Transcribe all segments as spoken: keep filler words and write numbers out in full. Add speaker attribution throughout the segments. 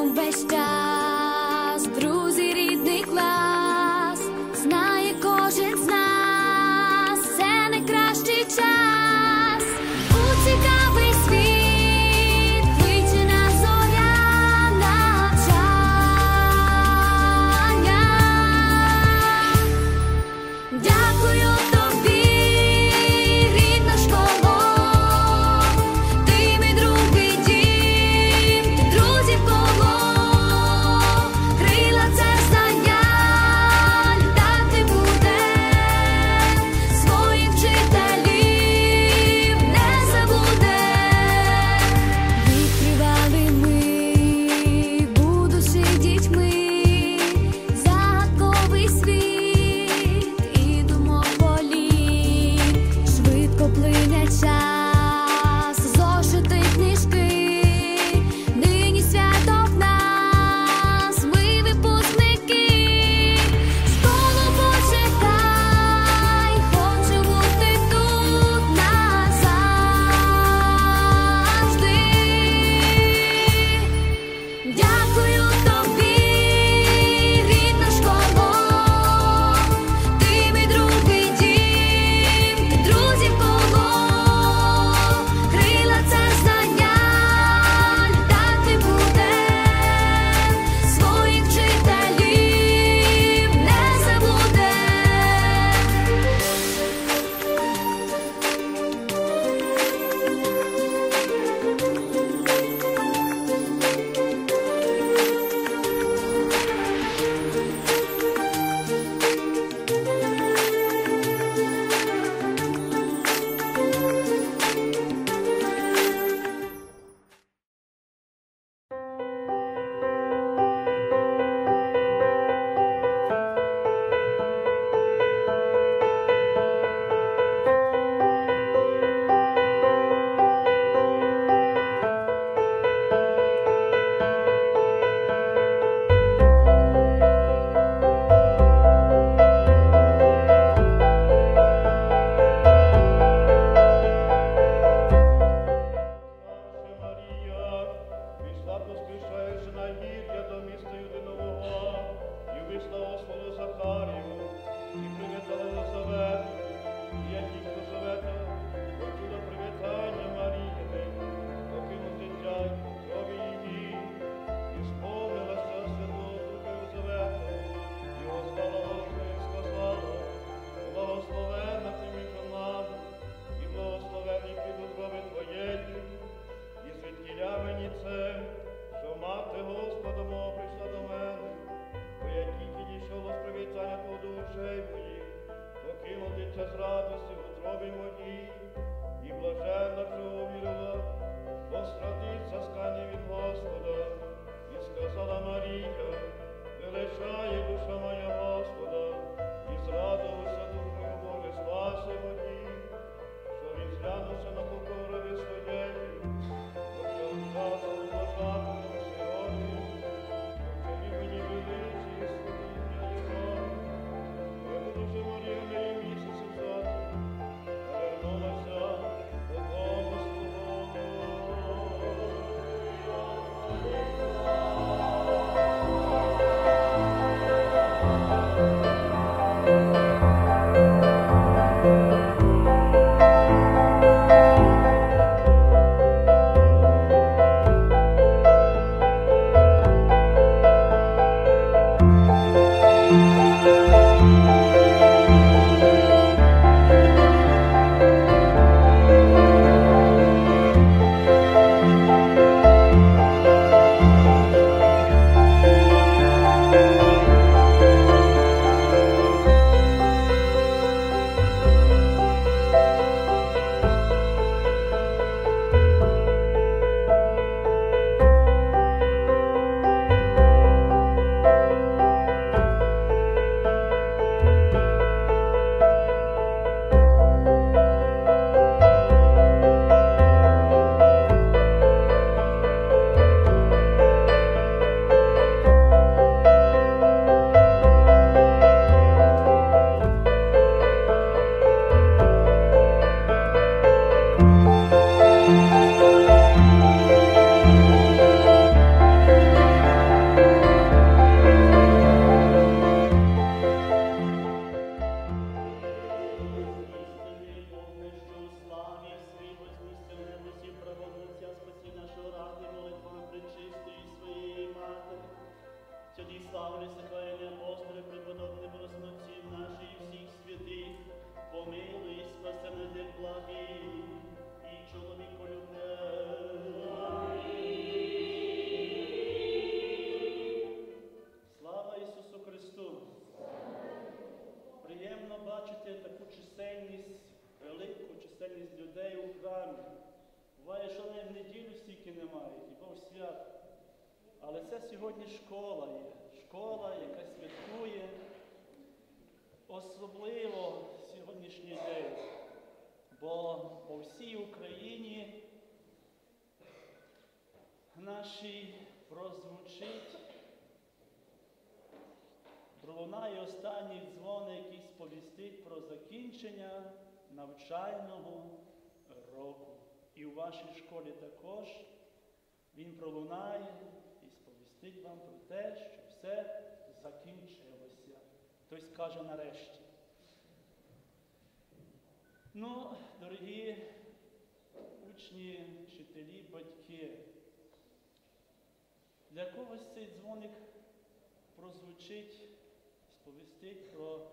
Speaker 1: разом весь час, друзі, рідний клас, знає кожен з нас, це найкращий час. У цікавий світ витягне зоря навчання. Дякую тобі, рідна школа, ти мій друг і дім, ти друзів коло.
Speaker 2: Але це сьогодні школа є. Школа, яка святкує особливо сьогоднішній день. Бо по всій Україні нашій прозвучить, пролунає останній дзвоник, який сповістить про закінчення навчального року. І у вашій школі також він пролунає і сповістить вам про те, що все закінчилося. Хтось каже нарешті. Ну, дорогі учні, вчителі, батьки, для когось цей дзвоник прозвучить, сповістить про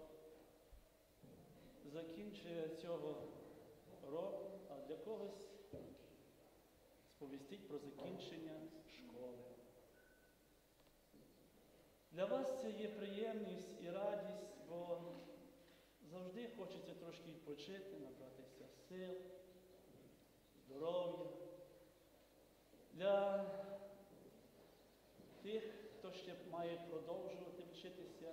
Speaker 2: закінчення цього року, а для когось сповістить про закінчення школи. Для вас це є приємність і радість, бо завжди хочеться трошки відпочити, набратися сил, здоров'я. Для тих, хто ще має продовжувати вчитися,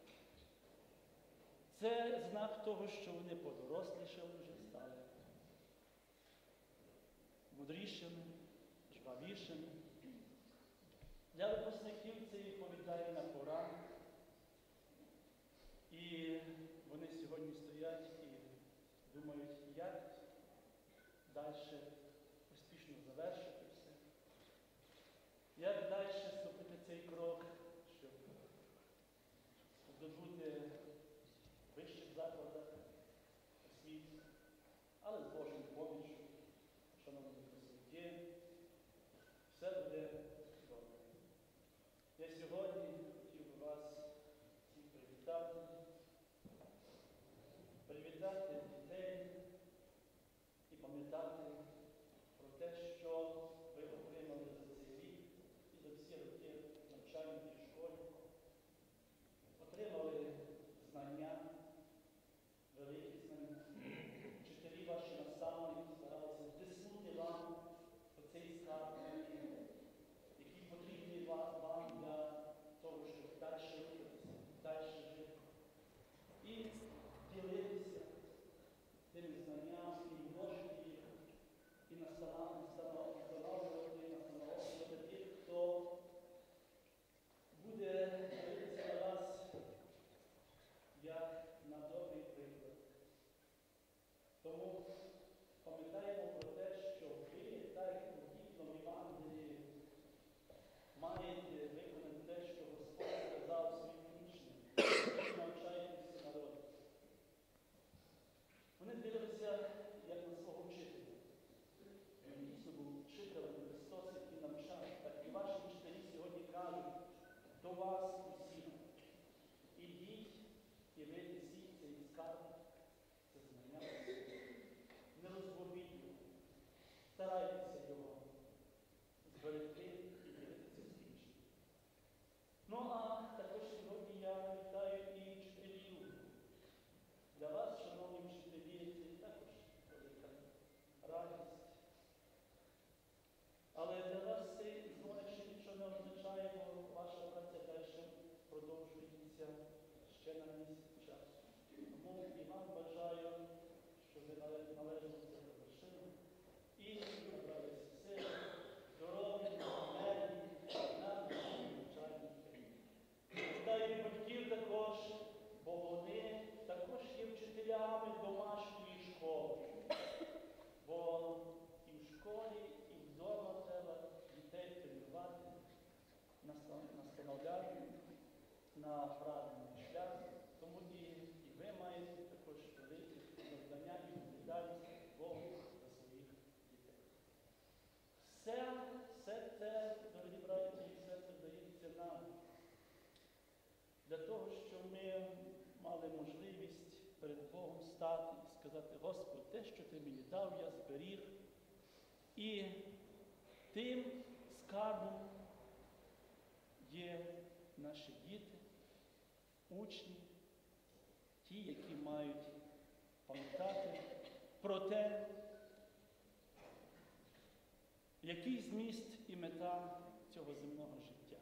Speaker 2: це знак того, що вони подорослішали вже, стали мудрішими, жвавішими. Для випускників це відповідальна пора. І вони сьогодні стоять і думають, як далі успішно завершити все, як далі ступити цей крок, щоб здобути в вищих закладах освіти, але з Божою поміччю, шановні присутні, все буде добре. Я сьогодні хотів би вас всіх привітати, привітати дітей і пам'ятати про те, що ви отримали за цей рік і за всі роки навчання в цій школі. Отримали знання, великі знання. Вчителі ваші наставники старалися втиснути вам оцей скарб, який потрібний вам для того, щоб далі рухатися, далі жити. І ділитися тими знаннями, і множити їх, і настановлювати, настановлювати тих, хто буде дивитися на вас як на добрий приклад. Тому пам'ятаємо про те, що ви, так як у дійсному Євангелії, маєте виконати те, що Господь сказав своїм учням, ви навчаєтеся народу. Вони дивилися, як на свого вчителя. Він дійсно був вчителем Христос, який навчав. Так і ваші вчителі сьогодні кажуть до вас усіх. Ідіть і ви несіть цей скарб, це знання. Не розгубіть його. Старайтеся його зберегти і ділитися з іншим. Ну, а також сьогодні я вітаю і вчителів. Для вас, шановні вчителі, це також велика радість. Але для вас цей дзвоник ще нічого не означає, бо ваша праця далі продовжується ще на місяць часу. Тому і вам бажаю, щоб ви належно це завершили. І набралися сили, здоров'я, енергії, на навчальні країни. Вітаю батьків також, бо вони також є вчителями домашньої школи. Бо і в школі, і вдома треба дітей тренувати, настановляти на правильний шлях. Тому і, і ви маєте також великі завдання і відповідальність Богу за своїх дітей. Все, все це, дорогі браті, все це дається нам для того, щоб ми мали можливість перед Богом стати і сказати: Господь, те, що Ти мені дав, я зберіг. І тим скарбом є наші діти, учні, ті, які мають пам'ятати про те, який зміст і мета цього земного життя.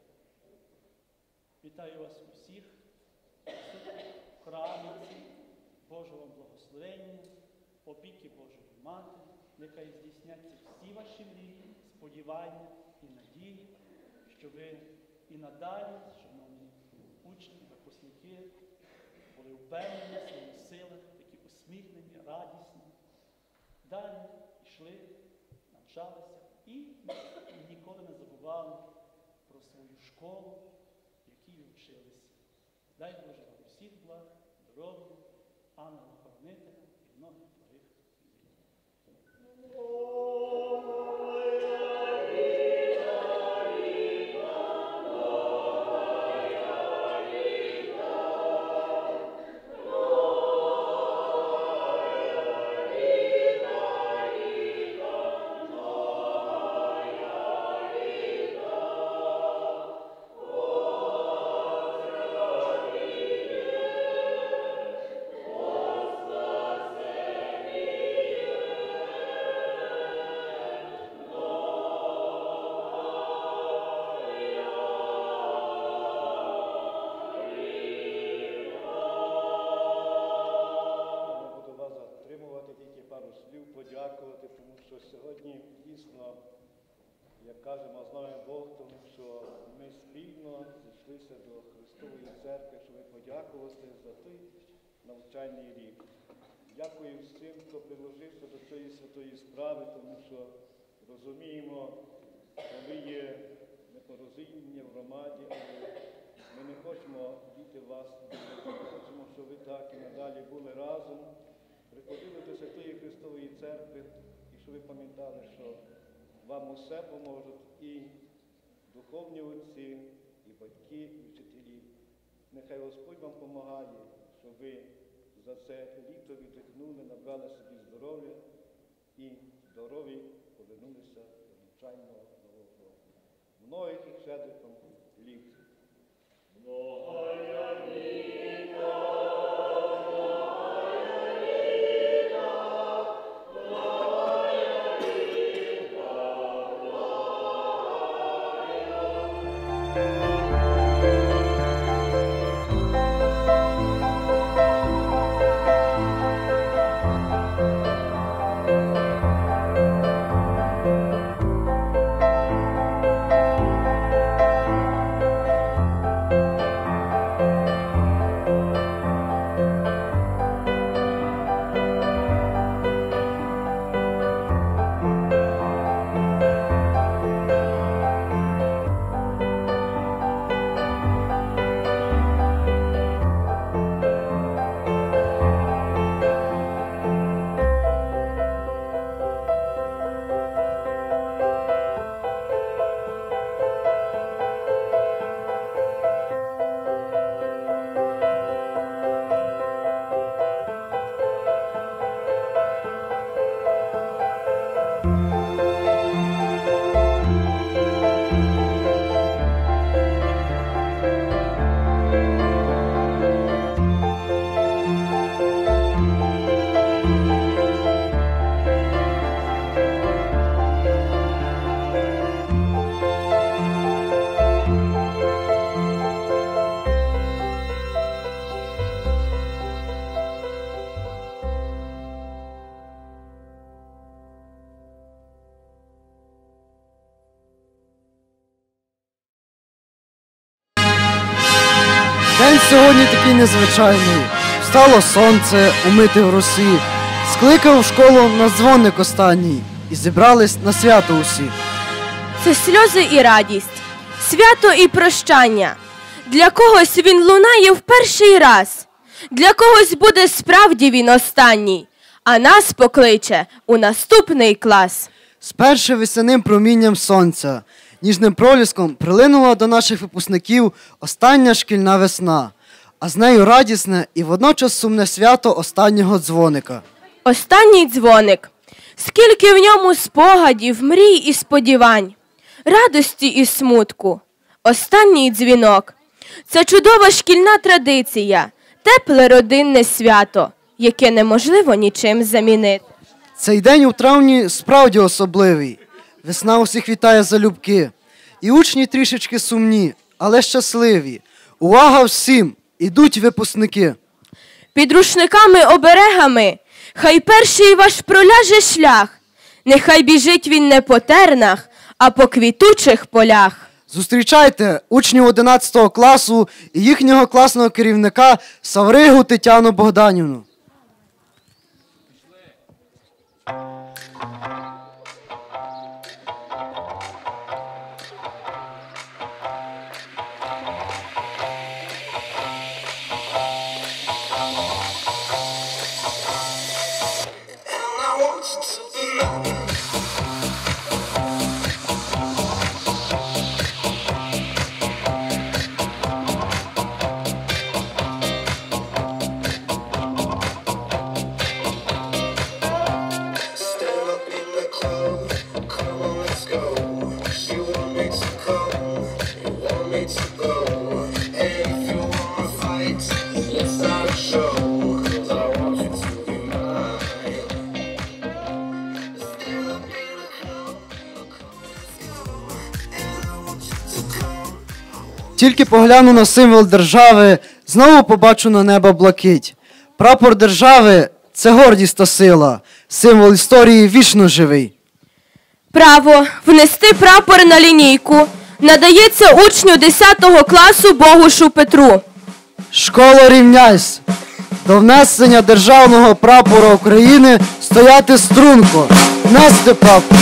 Speaker 2: Вітаю вас усіх в храмі Божого благословення, опіки Божої Матері. Нехай здійсняться всі ваші мрії, сподівання і надії, що ви і надалі, шановні учні, випускники, були впевнені в своїх силах, такі усміхнені, радісні. Далі йшли, навчалися і ніколи не забували про свою школу, в якій ви вчилися. Дай Боже вам всіх благ, здоров'я, ангела-хоронителя і многих благих літ.
Speaker 3: Подякувати, тому що сьогодні дійсно, як кажемо, з нами Бог, тому що ми спільно зійшлися до Христової Церкви, щоб подякувати за той навчальний рік. Дякую всім, хто приложився до цієї святої справи, тому що розуміємо, коли є непорозуміння в громаді, але ми не хочемо діти вас, ми хочемо, щоб ви так і надалі були разом. Приходили до Святої Христової Церкви і щоб ви пам'ятали, що вам усе поможуть і духовні отці, і батьки, і вчителі. Нехай Господь вам допомагає, щоб ви за це літо віддихнули, набрали собі здоров'я і здорові повернулися до навчального нового року. Многих і щедрих вам літ.
Speaker 4: День сьогодні такий незвичайний. Встало сонце, умите в росі. Скликав в школу на дзвоник останній. І зібрались на свято усі.
Speaker 5: Це сльози і радість, свято і прощання. Для когось він лунає в перший раз. Для когось буде справді він останній. А нас покличе у наступний клас.
Speaker 4: З першим весняним промінням сонця, ніжним проліском прилинула до наших випускників остання шкільна весна, а з нею радісне і водночас сумне свято останнього дзвоника.
Speaker 5: Останній дзвоник. Скільки в ньому спогадів, мрій і сподівань, радості і смутку. Останній дзвінок. Це чудова шкільна традиція, тепле родинне свято, яке неможливо нічим замінити.
Speaker 4: Цей день у травні справді особливий. Весна усіх вітає залюбки. І учні трішечки сумні, але щасливі. Увага всім! Ідуть випускники.
Speaker 5: Під рушниками-оберегами хай перший ваш проляже шлях. Нехай біжить він не по тернах, а по квітучих полях.
Speaker 4: Зустрічайте учнів одинадцятого класу і їхнього класного керівника Савригу Тетяну Богданівну.
Speaker 6: Stand up in the club, come on, let's go. You want me to come, you want me to go. And if you wanna fight, let's start a show. 'Cause I want you to be mine. Stand up in the club, come on, let's go. And I want you to come.
Speaker 4: Тільки погляну на символ держави, знову побачу на небо блакить. Прапор держави – це гордість та сила. Символ історії вічно живий.
Speaker 5: Право внести прапор на лінійку надається учню десятого класу Богушу Петру.
Speaker 4: Школо, рівняйсь! До внесення державного прапора України стояти струнко, нести прапор.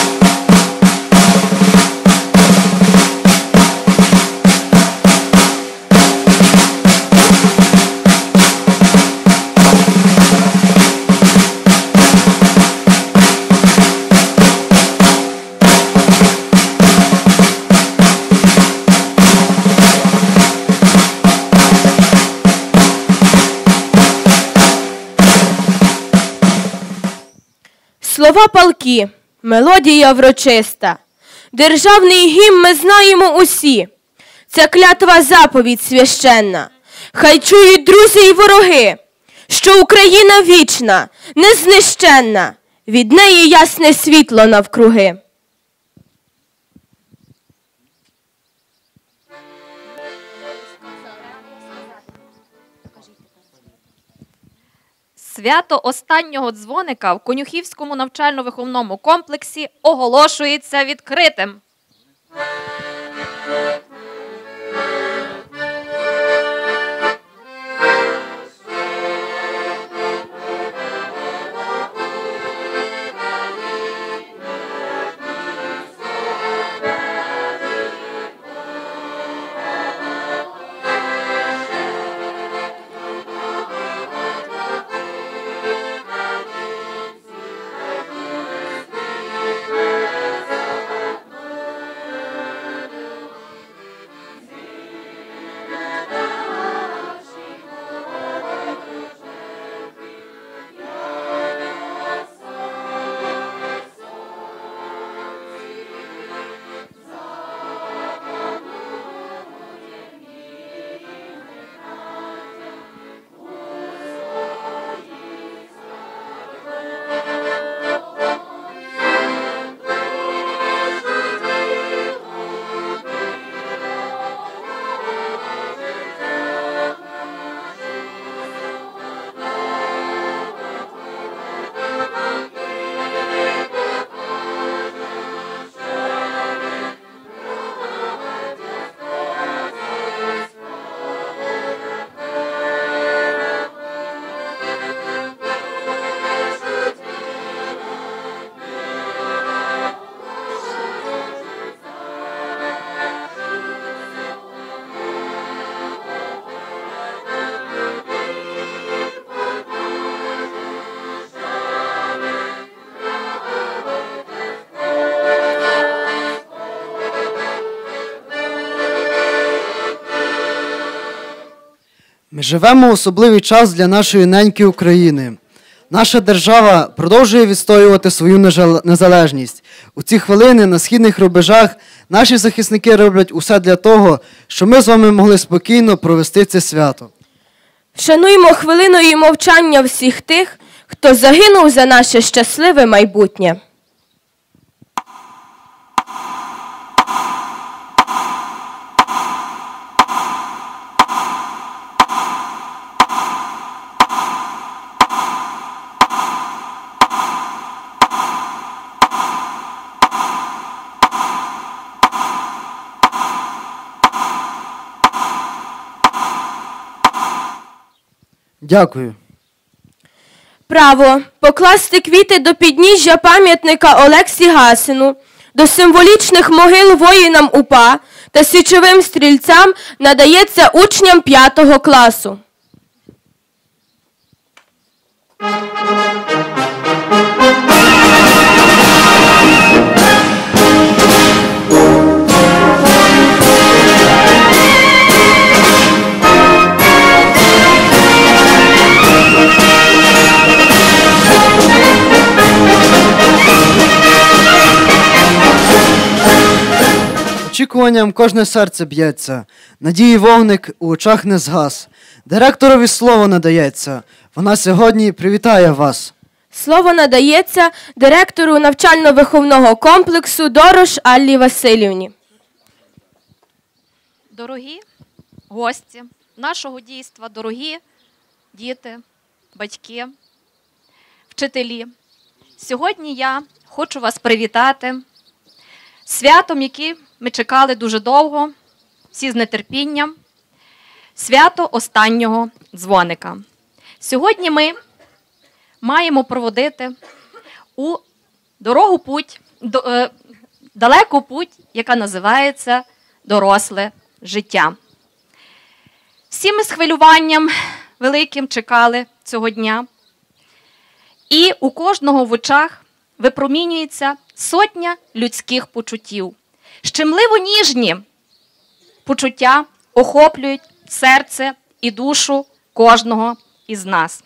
Speaker 5: Слова палкі, мелодія врочиста. Державний гімн ми знаємо усі. Це клятва заповідь священна. Хай чують друзі й вороги, що Україна вічна, незнищенна. Від неї ясне світло навкруги.
Speaker 7: Свято останнього дзвоника в Конюхівському навчально-виховному комплексі оголошується відкритим.
Speaker 4: Ми живемо у особливий час для нашої неньки України. Наша держава продовжує відстоювати свою незалежність. У ці хвилини на східних рубежах наші захисники роблять усе для того, щоб ми з вами могли спокійно провести це свято.
Speaker 5: Вшануймо хвилиною мовчання всіх тих, хто загинув за наше щасливе майбутнє.
Speaker 4: Дякую.
Speaker 5: Право покласти квіти до підніжжя пам'ятника Олексі Гасину, до символічних могил воїнам УПА та січовим стрільцям надається учням п'ятого класу.
Speaker 4: Очікуванням кожне серце б'ється, надії вогник у очах не згас. Директорові слово надається, вона сьогодні привітає вас.
Speaker 5: Слово надається директору навчально-виховного комплексу Дорош Аллі Васильівні.
Speaker 7: Дорогі гості нашого дійства, дорогі діти, батьки, вчителі, сьогодні я хочу вас привітати святом, яке ми чекали дуже довго, всі з нетерпінням, свято останнього дзвоника. Сьогодні ми маємо проводити у дорогу путь, до, е, далеку путь, яка називається доросле життя. Всі ми з хвилюванням великим чекали цього дня. І у кожного в очах випромінюється сотня людських почуттів. Щемливо ніжні почуття охоплюють серце і душу кожного із нас.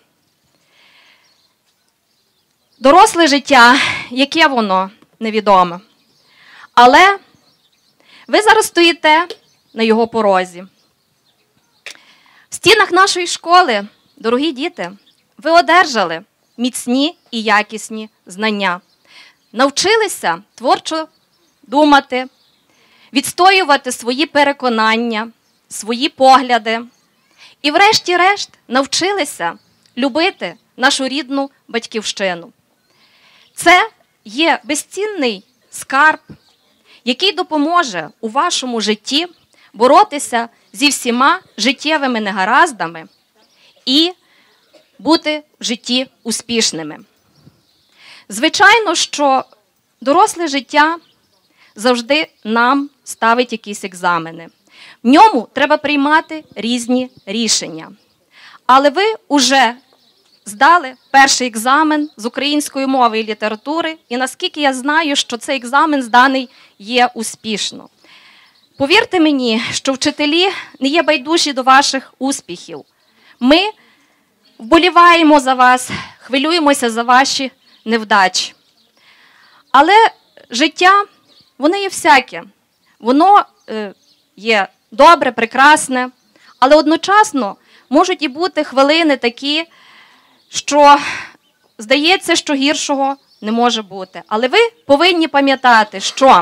Speaker 7: Доросле життя, яке воно, невідоме. Але ви зараз стоїте на його порозі. В стінах нашої школи, дорогі діти, ви одержали міцні і якісні знання. Навчилися творчо думати, відстоювати свої переконання, свої погляди. І врешті-решт навчилися любити нашу рідну батьківщину. Це є безцінний скарб, який допоможе у вашому житті боротися зі всіма життєвими негараздами і бути в житті успішними. Звичайно, що доросле життя завжди нам ставить якісь екзамени. В ньому треба приймати різні рішення. Але ви вже здали перший екзамен з української мови і літератури, і наскільки я знаю, що цей екзамен зданий є успішно. Повірте мені, що вчителі не є байдужі до ваших успіхів. Ми вболіваємо за вас, хвилюємося за ваші невдачі. Але життя, воно є всяке. Воно е, є добре, прекрасне, але одночасно можуть і бути хвилини такі, що здається, що гіршого не може бути. Але ви повинні пам'ятати, що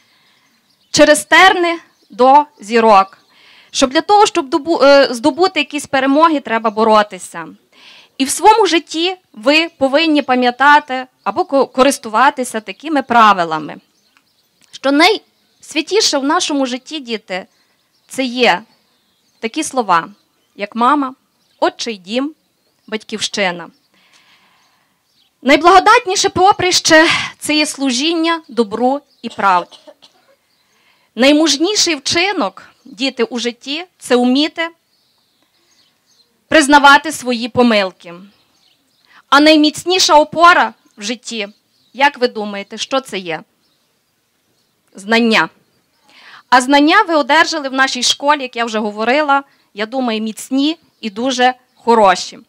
Speaker 7: через терни до зірок, щоб для того, щоб здобути якісь перемоги, треба боротися. І в своєму житті ви повинні пам'ятати або користуватися такими правилами, що найсвятіше в нашому житті, діти, це є такі слова, як мама, отчий дім, батьківщина. Найблагодатніше поприще – це є служіння добру і правді. Наймужніший вчинок, діти, у житті – це вміти признавати свої помилки. А найміцніша опора в житті, як ви думаєте, що це є? Знання. А знання ви одержали в нашій школі, як я вже говорила, я думаю, міцні і дуже хороші.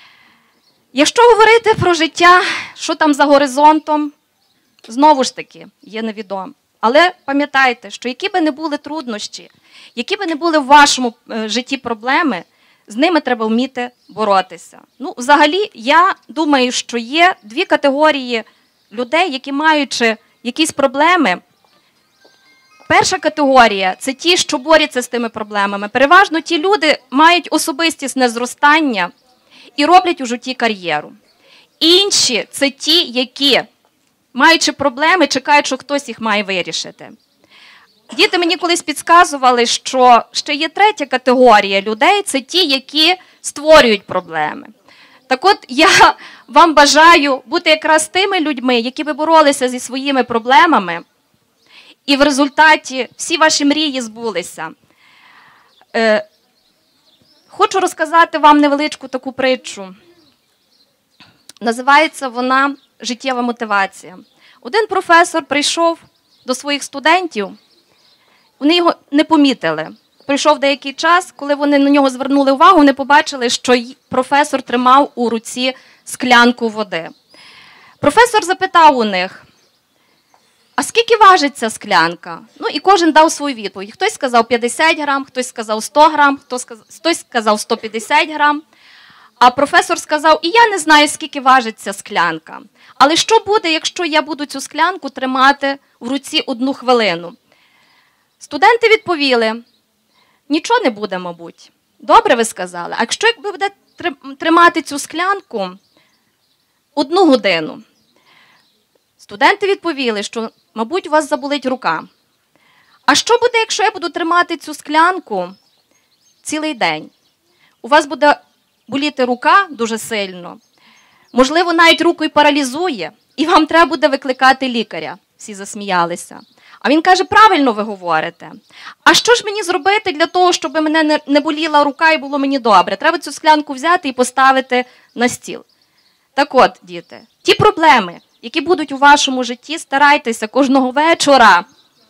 Speaker 7: Якщо говорити про життя, що там за горизонтом, знову ж таки, є невідомо. Але пам'ятайте, що які би не були труднощі, які би не були в вашому житті проблеми, з ними треба вміти боротися. Ну, взагалі, я думаю, що є дві категорії людей, які, маючи якісь проблеми. Перша категорія – це ті, що борються з тими проблемами. Переважно ті люди мають особистісне зростання і роблять у житті кар'єру. Інші – це ті, які, маючи проблеми, чекають, що хтось їх має вирішити. Діти мені колись підказували, що ще є третя категорія людей – це ті, які створюють проблеми. Так от я вам бажаю бути якраз тими людьми, які би боролися зі своїми проблемами, і в результаті всі ваші мрії збулися. Е, хочу розказати вам невеличку таку притчу. Називається вона «Життєва мотивація». Один професор прийшов до своїх студентів, вони його не помітили. Прийшов деякий час, коли вони на нього звернули увагу, вони побачили, що й- професор тримав у руці склянку води. Професор запитав у них, а скільки важить ця склянка? Ну і кожен дав свою відповідь. Хтось сказав п'ятдесят грам, хтось сказав сто грам, хтось сказав, хтось сказав сто п'ятдесят грам. А професор сказав, і я не знаю, скільки важить ця склянка. Але що буде, якщо я буду цю склянку тримати в руці одну хвилину? Студенти відповіли, нічого не буде, мабуть. Добре ви сказали. А якщо ви будете трим- тримати цю склянку одну годину? Студенти відповіли, що, мабуть, у вас заболить рука. А що буде, якщо я буду тримати цю склянку цілий день? У вас буде боліти рука дуже сильно. Можливо, навіть руку і паралізує, і вам треба буде викликати лікаря. Всі засміялися. А він каже, правильно ви говорите. А що ж мені зробити для того, щоб мене не- не боліла рука і було мені добре? Треба цю склянку взяти і поставити на стіл. Так от, діти, ті проблеми, які будуть у вашому житті, старайтеся кожного вечора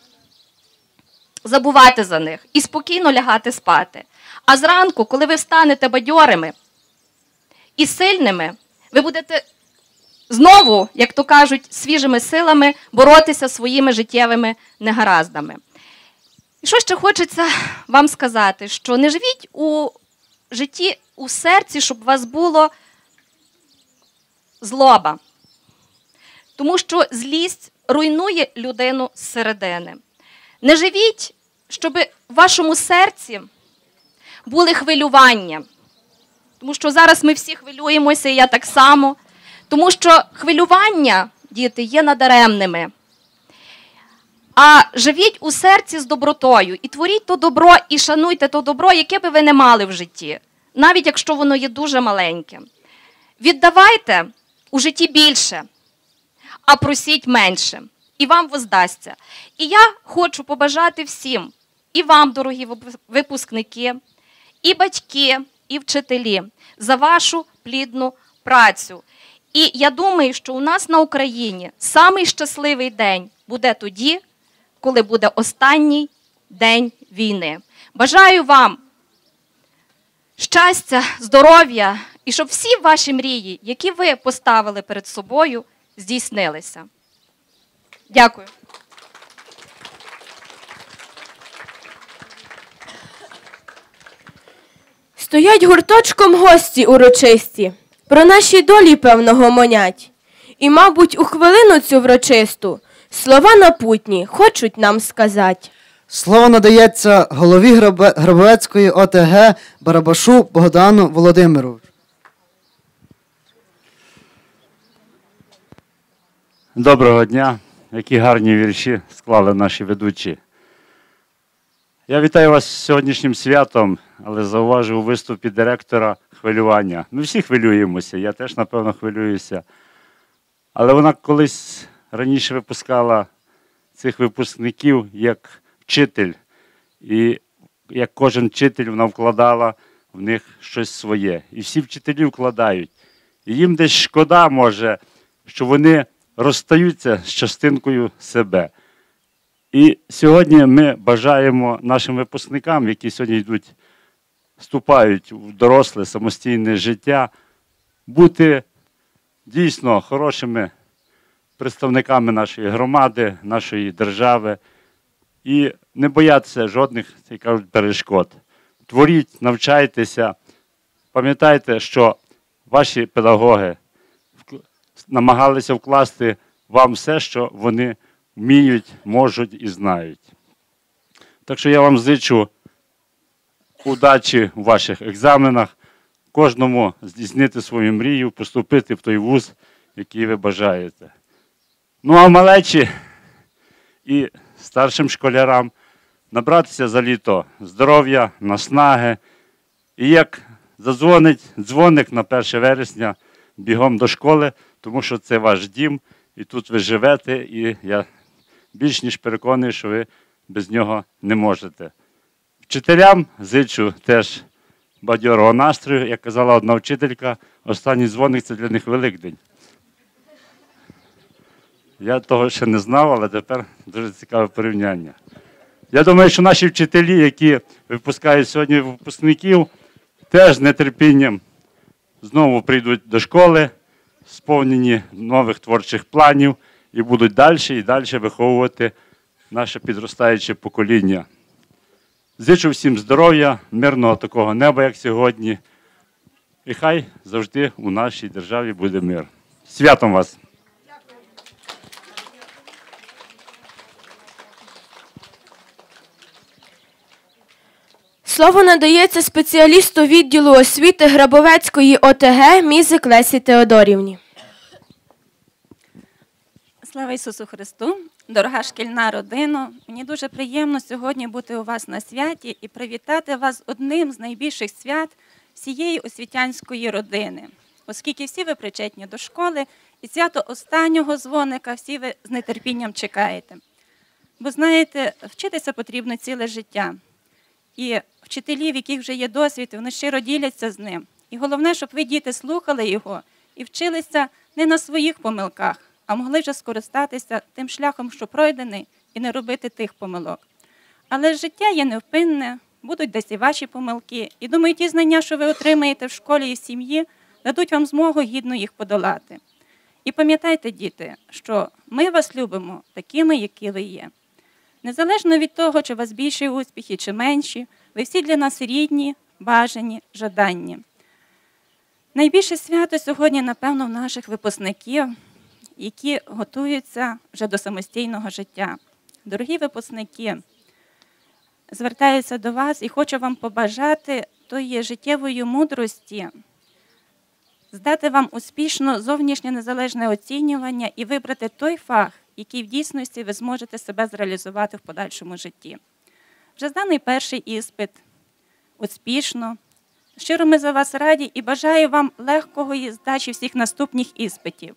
Speaker 7: забувати за них і спокійно лягати спати. А зранку, коли ви встанете бадьорими і сильними, ви будете знову, як то кажуть, свіжими силами боротися своїми життєвими негараздами. І що ще хочеться вам сказати, що не живіть у житті, у серці, щоб у вас було злоба. Тому що злість руйнує людину зсередини. Не живіть, щоб в вашому серці були хвилювання. Тому що зараз ми всі хвилюємося, і я так само. Тому що хвилювання, діти, є надаремними. А живіть у серці з добротою. І творіть то добро, і шануйте то добро, яке би ви не мали в житті. Навіть якщо воно є дуже маленьке. Віддавайте у житті більше, а просіть менше. І вам воздасться. І я хочу побажати всім, і вам, дорогі випускники, і батьки, і вчителі, за вашу плідну працю. І я думаю, що у нас на Україні самий щасливий день буде тоді, коли буде останній день війни. Бажаю вам щастя, здоров'я і щоб всі ваші мрії, які ви поставили перед собою, здійснилися. Дякую.
Speaker 5: Стоять гурточком гості урочисті, про наші долі певно гомонять. І, мабуть, у хвилину цю врочисту слова напутні хочуть нам сказати.
Speaker 4: Слово надається голові Грабе- Грабовецької О Те Ге Барабашу Богдану Володимировичу.
Speaker 8: Доброго дня. Які гарні вірші склали наші ведучі. Я вітаю вас з сьогоднішнім святом, але зауважив у виступі директора хвилювання. Ми всі хвилюємося, я теж, напевно, хвилююся. Але вона колись раніше випускала цих випускників як вчитель. І як кожен вчитель вона вкладала в них щось своє. І всі вчителі вкладають. І їм десь шкода, може, що вони розстаються з частинкою себе. І сьогодні ми бажаємо нашим випускникам, які сьогодні йдуть, вступають в доросле самостійне життя, бути дійсно хорошими представниками нашої громади, нашої держави і не боятися жодних, як кажуть, перешкод. Творіть, навчайтеся, пам'ятайте, що ваші педагоги намагалися вкласти вам все, що вони вміють, можуть і знають. Так що я вам зичу удачі у ваших екзаменах, кожному здійснити свою мрію, поступити в той вуз, який ви бажаєте. Ну а малечі і старшим школярам набратися за літо здоров'я, наснаги і, як задзвонить дзвоник на перше вересня бігом до школи, тому що це ваш дім, і тут ви живете, і я більш ніж переконаний, що ви без нього не можете. Вчителям зичу теж бадьорого настрою. Як казала одна вчителька, останній дзвоник – це для них Великдень. Я того ще не знав, але тепер дуже цікаве порівняння. Я думаю, що наші вчителі, які випускають сьогодні випускників, теж з нетерпінням знову прийдуть до школи, сповнені нових творчих планів і будуть далі і далі виховувати наше підростаюче покоління. Зичу всім здоров'я, мирного такого неба, як сьогодні. І хай завжди у нашій державі буде мир. Святом вас!
Speaker 5: Слово надається спеціалісту відділу освіти Грабовецької О Те Ге Мізик Лесі Теодорівні.
Speaker 9: Слава Ісусу Христу! Дорога шкільна родина, мені дуже приємно сьогодні бути у вас на святі і привітати вас одним з найбільших свят всієї освітянської родини. Оскільки всі ви причетні до школи і свято останнього дзвоника всі ви з нетерпінням чекаєте. Бо знаєте, вчитися потрібно ціле життя. І вчителі, в яких вже є досвід, вони щиро діляться з ним. І головне, щоб ви, діти, слухали його і вчилися не на своїх помилках, а могли вже скористатися тим шляхом, що пройдений, і не робити тих помилок. Але життя є невпинне, будуть десь і ваші помилки. І думаю, ті знання, що ви отримаєте в школі і в сім'ї, дадуть вам змогу гідно їх подолати. І пам'ятайте, діти, що ми вас любимо такими, які ви є. Незалежно від того, чи у вас більші успіхи, чи менші, ви всі для нас рідні, бажані, жаданні. Найбільше свято сьогодні, напевно, в наших випускників, які готуються вже до самостійного життя. Дорогі випускники, звертаюся до вас і хочу вам побажати тої життєвої мудрості, здати вам успішно зовнішнє незалежне оцінювання і вибрати той фах, який в дійсності ви зможете себе зреалізувати в подальшому житті. Вже зданий перший іспит, успішно. Щиро ми за вас раді і бажаю вам легкої здачі всіх наступних іспитів.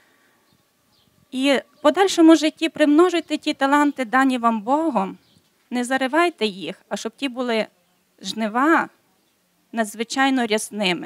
Speaker 9: І в подальшому житті примножуйте ті таланти, дані вам Богом, не заривайте їх, а щоб ті були жнива надзвичайно рясними.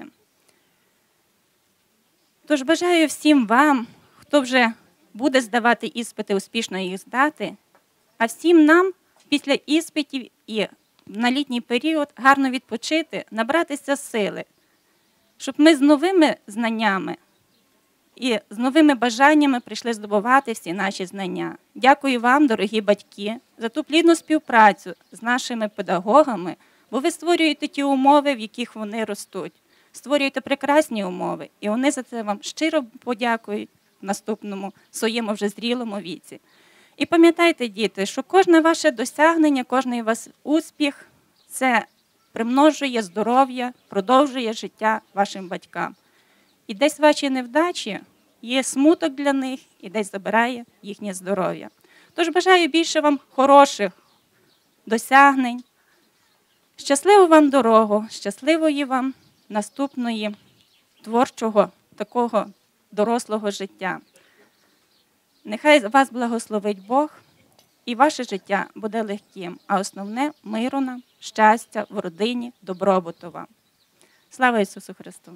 Speaker 9: Тож бажаю всім вам, хто вже буде здавати іспити, успішно їх здати, а всім нам після іспитів і на літній період гарно відпочити, набратися сили, щоб ми з новими знаннями і з новими бажаннями прийшли здобувати всі наші знання. Дякую вам, дорогі батьки, за ту плідну співпрацю з нашими педагогами, бо ви створюєте ті умови, в яких вони ростуть. Створюєте прекрасні умови, і вони за це вам щиро подякують в наступному своєму вже зрілому віці. І пам'ятайте, діти, що кожне ваше досягнення, кожний ваш успіх – це примножує здоров'я, продовжує життя вашим батькам. І десь ваші невдачі є смуток для них, і десь забирає їхнє здоров'я. Тож бажаю більше вам хороших досягнень, щасливу вам дорогу, щасливої вам наступної творчого, такого дорослого життя. Нехай вас благословить Бог, і ваше життя буде легким, а основне – миру нам, щастя в родині, добробуту вам. Слава Ісусу Христу!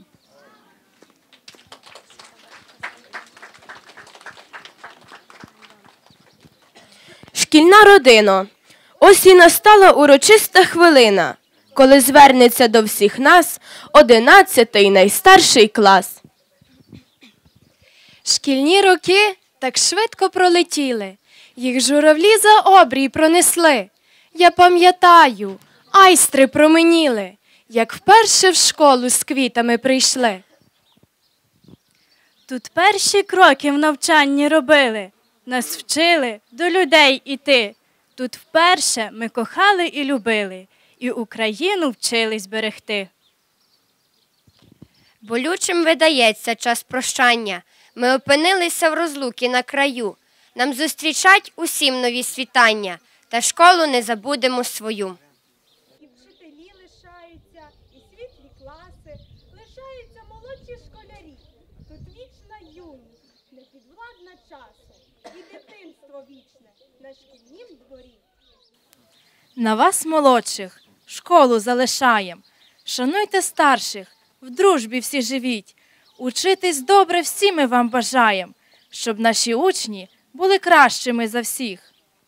Speaker 5: Шкільна родина. Ось і настала урочиста хвилина, коли звернеться до всіх нас одинадцятий найстарший клас.
Speaker 10: Шкільні роки так швидко пролетіли, їх журавлі за обрій пронесли. Я пам'ятаю, айстри променіли, як вперше в школу з квітами прийшли.
Speaker 11: Тут перші кроки в навчанні робили, нас вчили до людей іти. Тут вперше ми кохали і любили, і Україну вчились берегти.
Speaker 12: Болючим видається час прощання. Ми опинилися в розлуки на краю. Нам зустрічать усім нові світання, та школу не забудемо свою.
Speaker 13: І вчителі лишаються, і світлі класи,
Speaker 11: товариство вічне на шкільнім дворі. На вас, молодших, школу залишаєм. Шануйте старших, в дружбі всі живіть. Учитись добре всі ми вам бажаєм, щоб наші учні були кращими за всіх.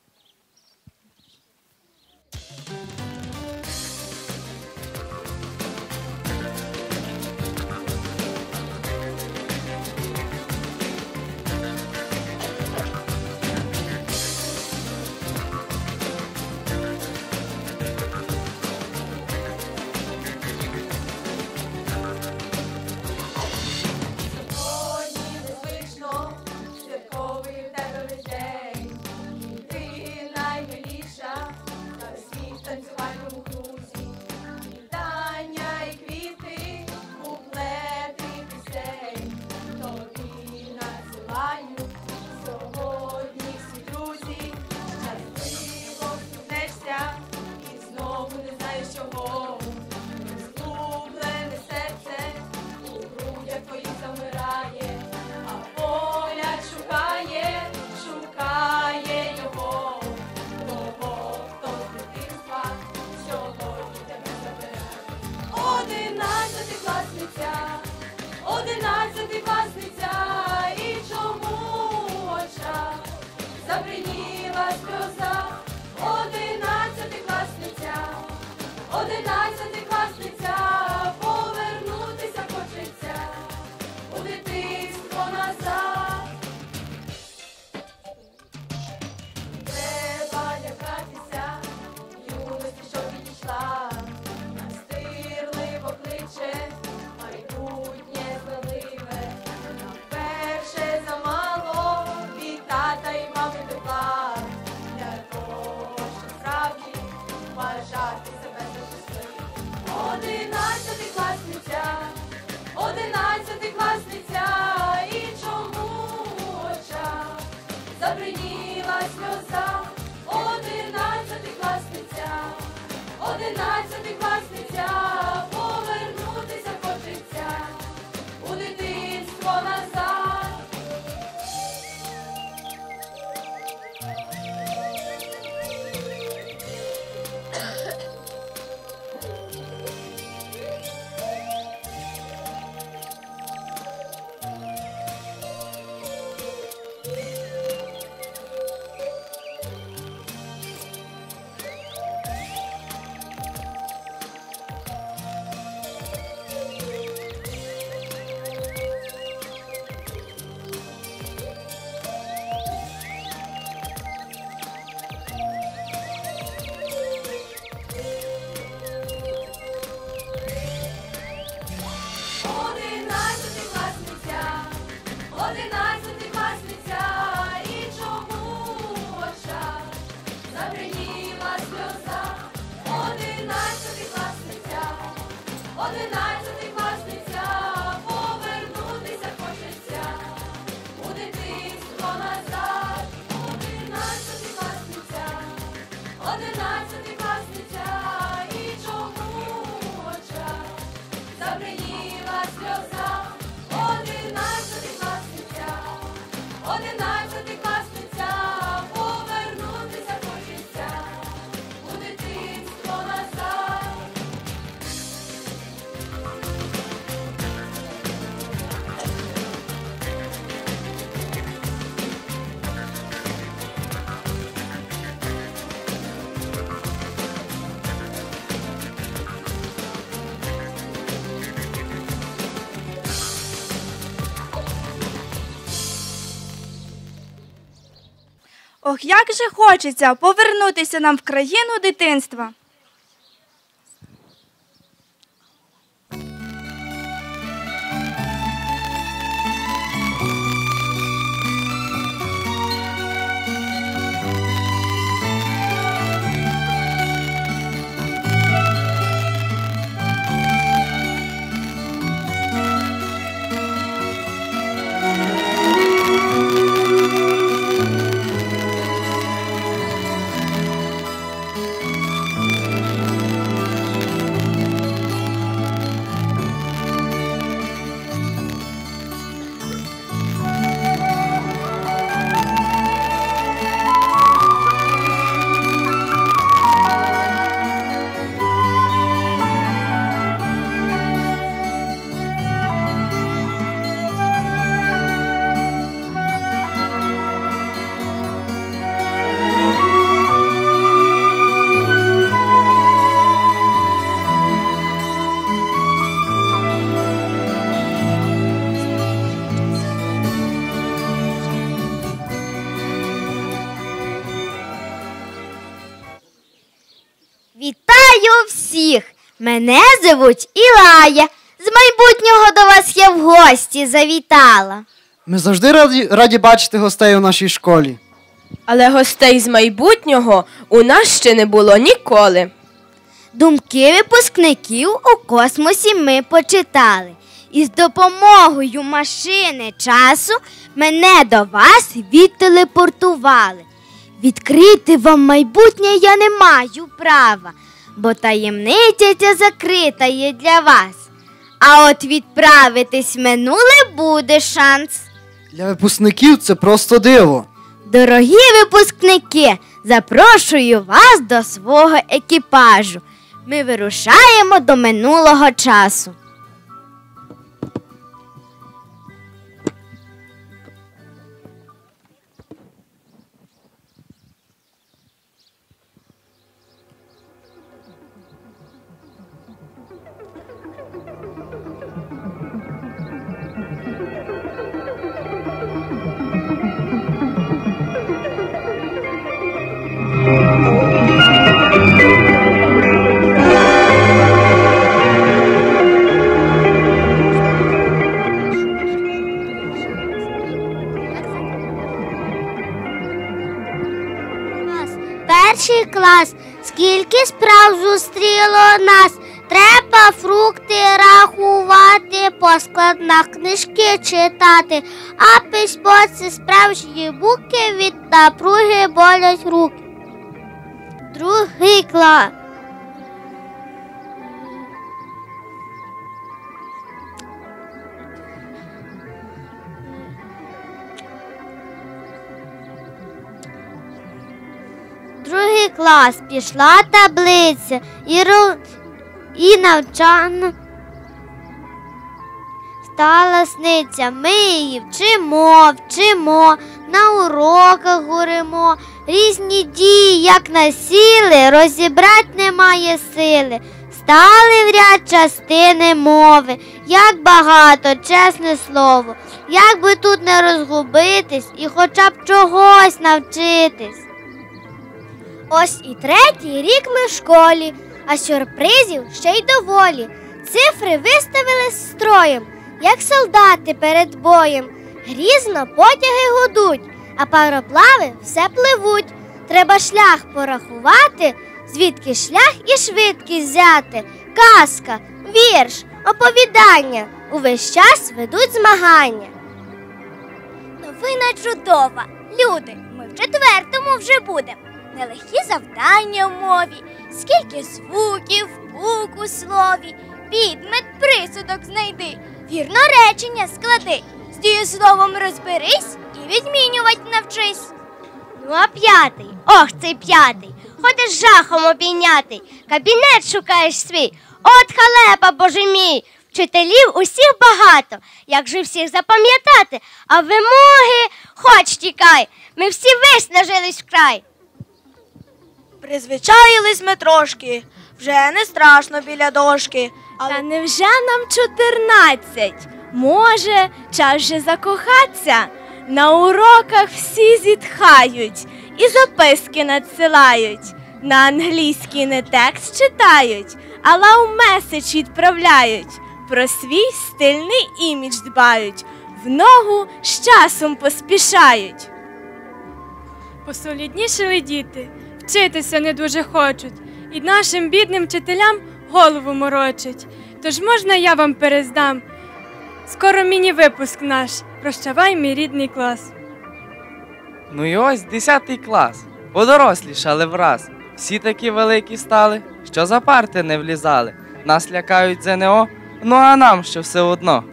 Speaker 13: Ох, як же хочеться повернутися нам в країну дитинства.
Speaker 14: Вітаю всіх! Мене звуть Ілая. З майбутнього до вас я в гості завітала.
Speaker 4: Ми завжди раді, раді бачити гостей у нашій школі.
Speaker 5: Але гостей з майбутнього у нас ще не було ніколи.
Speaker 14: Думки випускників у космосі ми почитали. І з допомогою машини часу мене до вас відтелепортували. Відкрити вам майбутнє я не маю права, бо таємниця ця закрита є для вас. А от відправитись в минуле буде шанс.
Speaker 4: Для випускників це просто диво.
Speaker 14: Дорогі випускники, запрошую вас до свого екіпажу. Ми вирушаємо до минулого часу. Перший клас, скільки справ зустріло нас, треба фрукти рахувати, по складах книжки читати, а письмо – це справжні буки, від напруги болять руки. Другий клас. Другий клас, пішла таблиця і, ру... і навчана стала сниця. Ми її вчимо, вчимо, на уроках говоримо. Різні дії, як насіли, розібрать немає сили. Стали в ряд частини мови, як багато, чесне слово. Як би тут не розгубитись і хоча б чогось навчитись. Ось і третій рік ми в школі, а сюрпризів ще й доволі. Цифри виставили строєм, як солдати перед боєм. Грізно потяги гудуть, а пароплави все пливуть. Треба шлях порахувати, звідки шлях і швидкість взяти. Казка, вірш, оповідання увесь час ведуть змагання. Новина чудова, люди, ми в четвертому вже будемо. Нелегкі завдання в мові, скільки звуків, букв у слові, підмет, присудок знайди, вірно речення склади, з дієсловом розберись і відмінювать навчись. Ну а п'ятий, ох цей п'ятий, ходиш жахом обійнятий, кабінет шукаєш свій, от халепа, боже мій, вчителів усіх багато, як же всіх запам'ятати, а вимоги хоч тікай, ми всі виснажились вкрай.
Speaker 13: Призвичаїлись ми трошки, вже не страшно біля дошки.
Speaker 11: Але... Та невже нам чотирнадцять? Може, час вже закохаться? На уроках всі зітхають і записки надсилають. На англійський не текст читають, а лав-меседж відправляють. Про свій стильний імідж дбають, в ногу з часом поспішають.
Speaker 15: Посоліднішили діти, вчитися не дуже хочуть, і нашим бідним вчителям голову морочать. Тож можна я вам перездам? Скоро міні-випуск наш. Прощавай, мій рідний клас.
Speaker 16: Ну і ось десятий клас. Подорослішали враз. Всі такі великі стали, що за парти не влізали. Нас лякають ЗНО, ну а нам що все одно.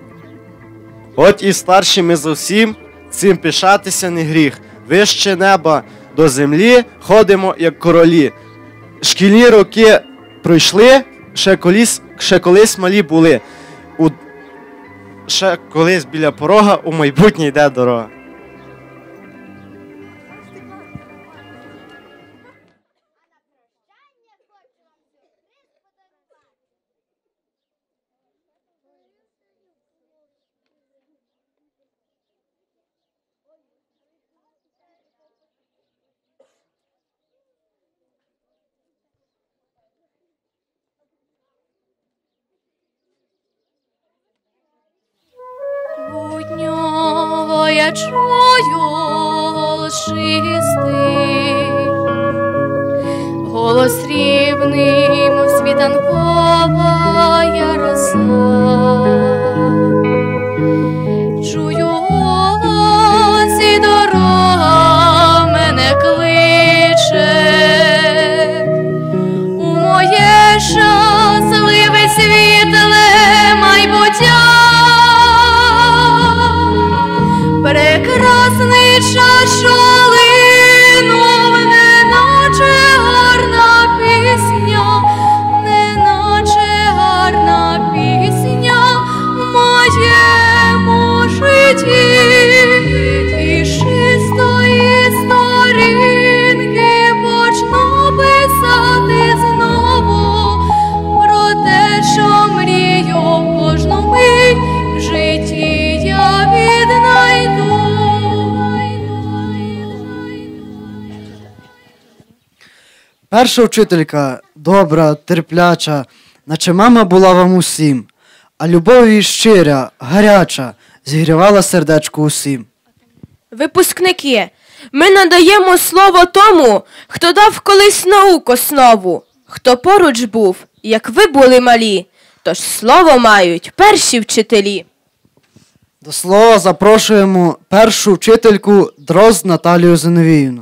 Speaker 17: От і старші ми зовсім, цим пишатися не гріх. Вище неба до землі ходимо, як королі. Шкільні роки пройшли, ще колись, ще колись малі були. У... Ще колись біля порога у майбутнє йде дорога.
Speaker 1: не чую голос чистий, голос рівний, мов світанкова я роса. Чую голос, і дорога мене кличе у моє щасливе світле майбуття. Прекрасний час, що линув, неначе гарна пісня, неначе гарна пісня в моєму житті. І з чистої сторінки почну писати знову про те, що мрію кожну мить в житті я віднайду.
Speaker 4: Перша вчителька добра, терпляча, наче мама була вам усім, а любов її щира, гаряча, зігрівала сердечко усім.
Speaker 5: Випускники, ми надаємо слово тому, хто дав колись науку основу, хто поруч був, як ви були малі, тож слово мають перші вчителі.
Speaker 4: До слова запрошуємо першу вчительку Дрозд Наталію Зиновіївну.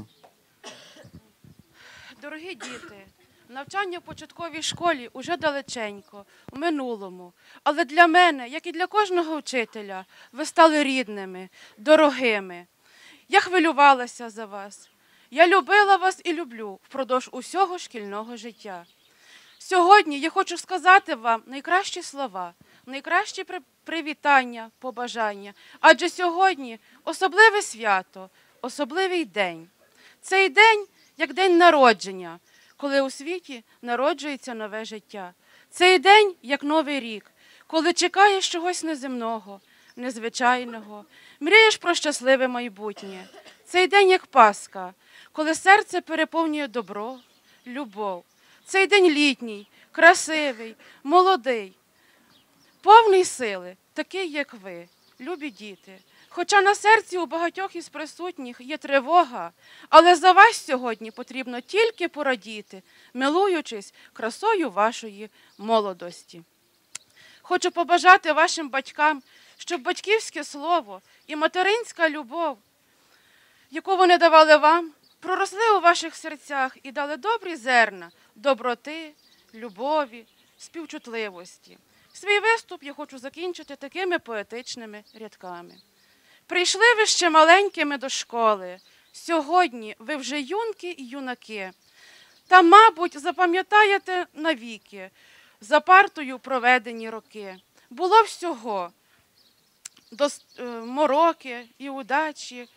Speaker 18: Дорогі діти, навчання в початковій школі уже далеченько, у минулому. Але для мене, як і для кожного вчителя, ви стали рідними, дорогими. Я хвилювалася за вас. Я любила вас і люблю впродовж усього шкільного життя. Сьогодні я хочу сказати вам найкращі слова, найкращі привітання, побажання. Адже сьогодні особливе свято, особливий день. Цей день як день народження, коли у світі народжується нове життя. Цей день як новий рік, коли чекаєш чогось неземного, незвичайного, мрієш про щасливе майбутнє. Цей день як Пасха, коли серце переповнює добро, любов. Цей день літній, красивий, молодий, повний сили, такий, як ви, любі діти. Хоча на серці у багатьох із присутніх є тривога, але за вас сьогодні потрібно тільки порадіти, милуючись красою вашої молодості. Хочу побажати вашим батькам, щоб батьківське слово і материнська любов, яку вони давали вам, проросли у ваших серцях і дали добрі зерна доброти, любові, співчутливості. Свій виступ я хочу закінчити такими поетичними рядками. Прийшли ви ще маленькими до школи, сьогодні ви вже юнки і юнаки. Та, мабуть, запам'ятаєте навіки за партою проведені роки. Було всього до мороки і удачі.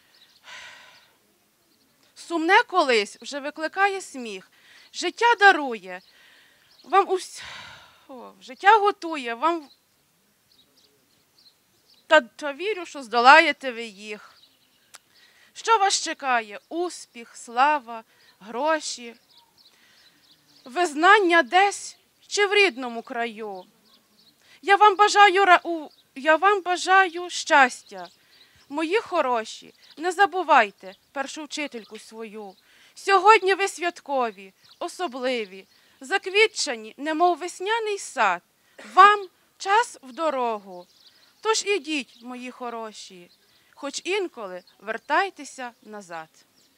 Speaker 18: Сумне колись вже викликає сміх. Життя дарує, вам ус... О, життя готує, вам та, та вірю, що здолаєте ви їх. Що вас чекає? Успіх, слава, гроші, визнання десь чи в рідному краю. Я вам бажаю, я вам бажаю щастя. Мої хороші, не забувайте першу вчительку свою. Сьогодні ви святкові, особливі, заквітчані, немов весняний сад. Вам час в дорогу. Тож ідіть, мої хороші, хоч інколи вертайтеся назад.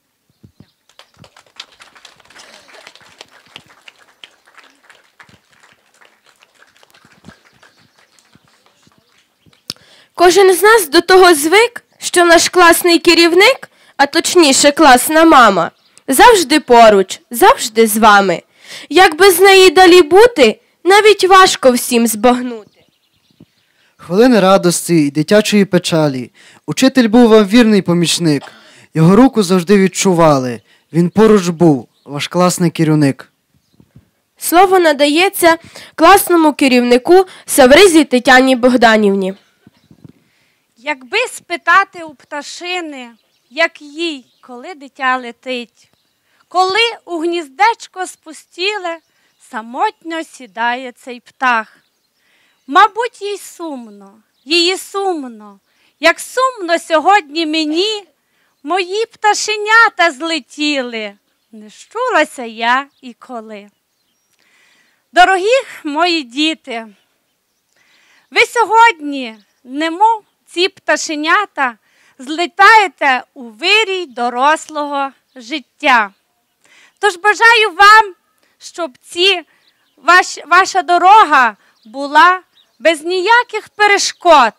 Speaker 5: Кожен з нас до того звик, що наш класний керівник, а точніше класна мама, завжди поруч, завжди з вами. Як без неї далі бути, навіть важко всім збагнути.
Speaker 4: Хвилини радості і дитячої печалі. Учитель був вам вірний помічник. Його руку завжди відчували. Він поруч був, ваш класний керівник.
Speaker 5: Слово надається класному керівнику Савризі Тетяні Богданівні.
Speaker 19: Якби спитати у пташини, як їй, коли дитя летить, коли у гніздечко спустіле, самотньо сідає цей птах. Мабуть, їй сумно, її сумно, як сумно сьогодні мені, мої пташенята злетіли, не щулася я і коли. Дорогі мої діти, ви сьогодні, немов ці пташенята, злітаєте у вирій дорослого життя. Тож бажаю вам, щоб ці, ваш, ваша дорога була без ніяких перешкод.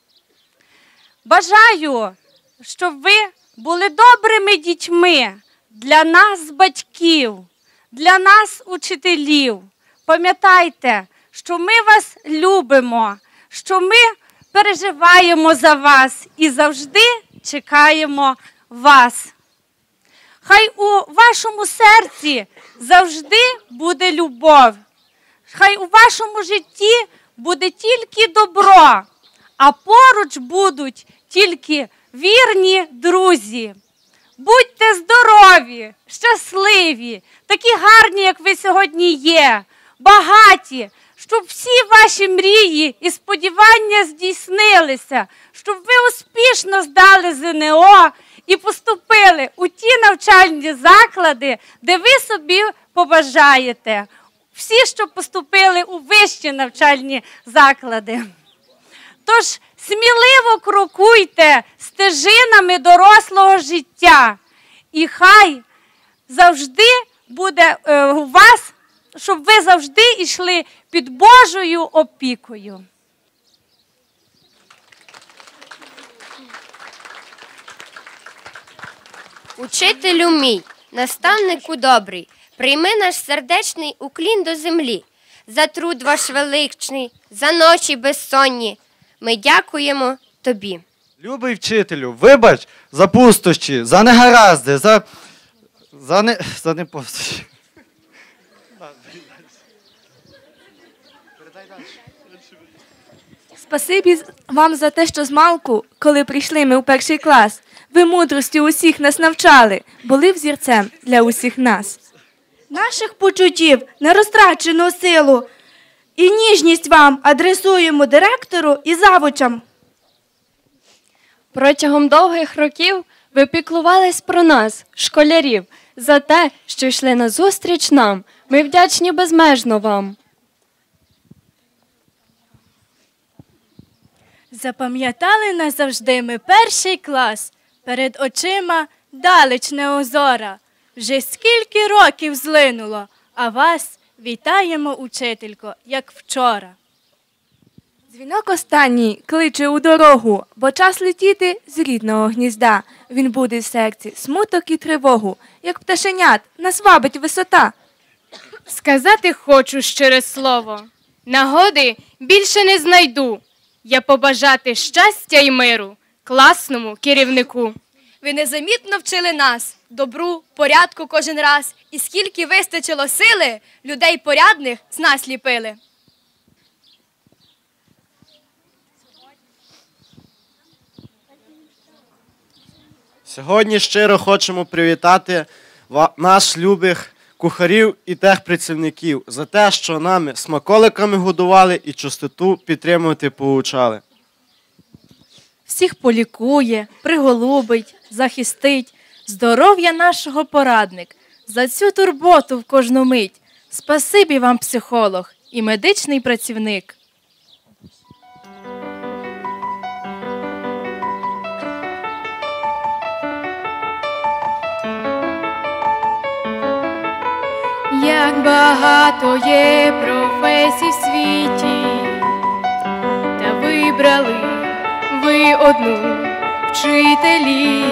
Speaker 19: Бажаю, щоб ви були добрими дітьми для нас, батьків, для нас, учителів. Пам'ятайте, що ми вас любимо, що ми переживаємо за вас і завжди чекаємо вас. Хай у вашому серці завжди буде любов. Хай у вашому житті буде тільки добро, а поруч будуть тільки вірні друзі. Будьте здорові, щасливі, такі гарні, як ви сьогодні є, багаті, щоб всі ваші мрії і сподівання здійснилися, щоб ви успішно здали ЗНО і поступили у ті навчальні заклади, де ви собі побажаєте. Всі, що поступили у вищі навчальні заклади. Тож сміливо крокуйте стежинами дорослого життя. І хай завжди буде е, у вас, щоб ви завжди йшли під Божою опікою.
Speaker 12: Учителю мій, наставнику добрий, прийми наш сердечний уклін до землі. За труд ваш величний, за ночі безсонні, ми дякуємо тобі.
Speaker 20: Любий вчителю, вибач за пустощі, за негаразди, за, за, не, за непостощі.
Speaker 11: Спасибі вам за те, що змалку, коли прийшли ми у перший клас, ви мудрості усіх нас навчали, були взірцем для усіх нас.
Speaker 13: Наших почуттів, нерозтрачену силу і ніжність вам адресуємо директору і завучам.
Speaker 21: Протягом довгих років ви піклувались про нас, школярів, за те, що йшли назустріч нам. Ми вдячні безмежно вам.
Speaker 11: Запам'ятали назавжди ми перший клас, перед очима далеч неозора. Вже скільки років злинуло, а вас вітаємо, учителько, як вчора. Дзвінок останній кличе у дорогу, бо час летіти з рідного гнізда. Він буде в серці смуток і тривогу, як пташенят нас вабить висота.
Speaker 15: Сказати хочу щире слово, нагоди більше не знайду. Я побажати щастя й миру класному керівнику.
Speaker 22: Ви незамітно вчили нас добру, порядку кожен раз. І скільки вистачило сили, людей порядних з нас ліпили.
Speaker 17: Сьогодні щиро хочемо привітати нас, любих кухарів і техпрацівників, за те, що нами смаколиками годували і чистоту підтримувати поучали.
Speaker 11: Всіх полікує, приголубить, захистить, здоров'я нашого порадник, за цю турботу в кожну мить. Спасибі вам, психолог і медичний працівник.
Speaker 23: Як багато є професій в світі, та вибрали ви одну вчителі.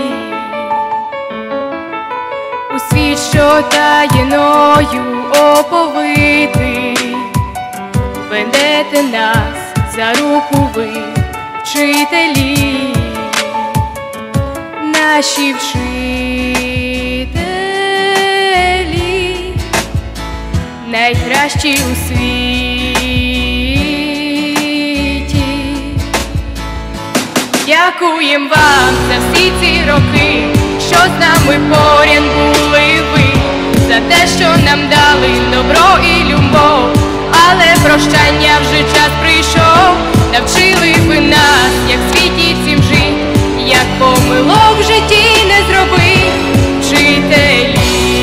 Speaker 23: У світ, що таїною оповитий, ведете нас за руку ви, вчителі, наші вчителі, найкращі у світі. Дякуєм вам за всі ці роки, що з нами поряд були ви, за те, що нам дали добро і любов, але прощання вже час прийшов, навчили ви нас, як в світі цім жити. помилок в житті не зробить вчителі.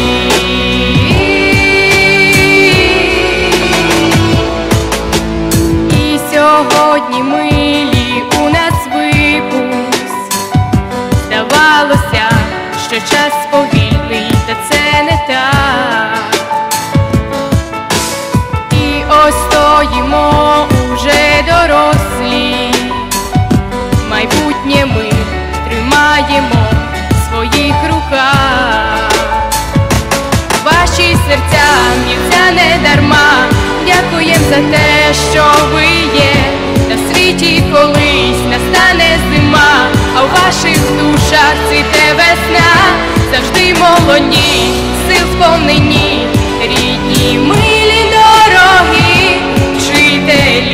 Speaker 23: І сьогодні милі у нас випуск. Здавалося, що час повільний, та це не так. І ось стоїмо уже дорослі, майбутнє ми тримаємо в своїх руках. Ваші серця б'ються не дарма, дякуєм за те, що ви є. На світі колись настане зима, а у ваших душах цвіте весна. Завжди молоді, сил сповнені, рідні, милі, дорогі вчителі.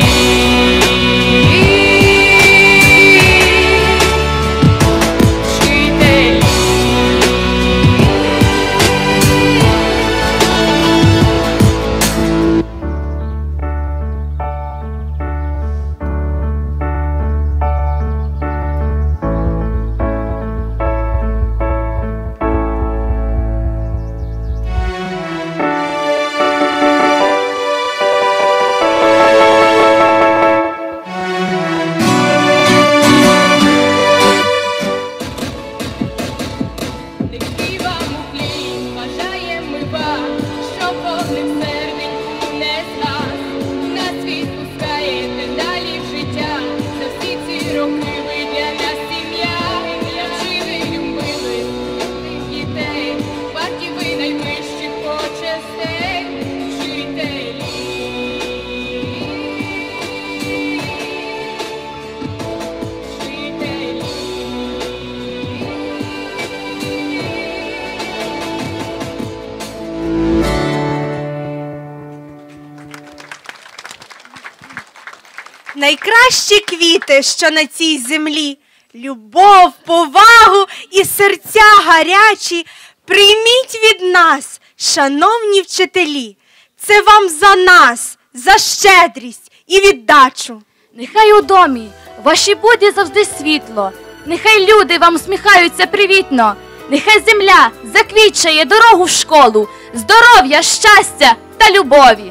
Speaker 2: Найкращі квіти, що на цій землі, любов, повагу і серця гарячі, прийміть від нас, шановні вчителі. Це вам за нас, за щедрість і віддачу.
Speaker 3: Нехай у домі ваші буде завжди світло, нехай люди вам усміхаються привітно, нехай земля заквітчає дорогу в школу, здоров'я, щастя та любові.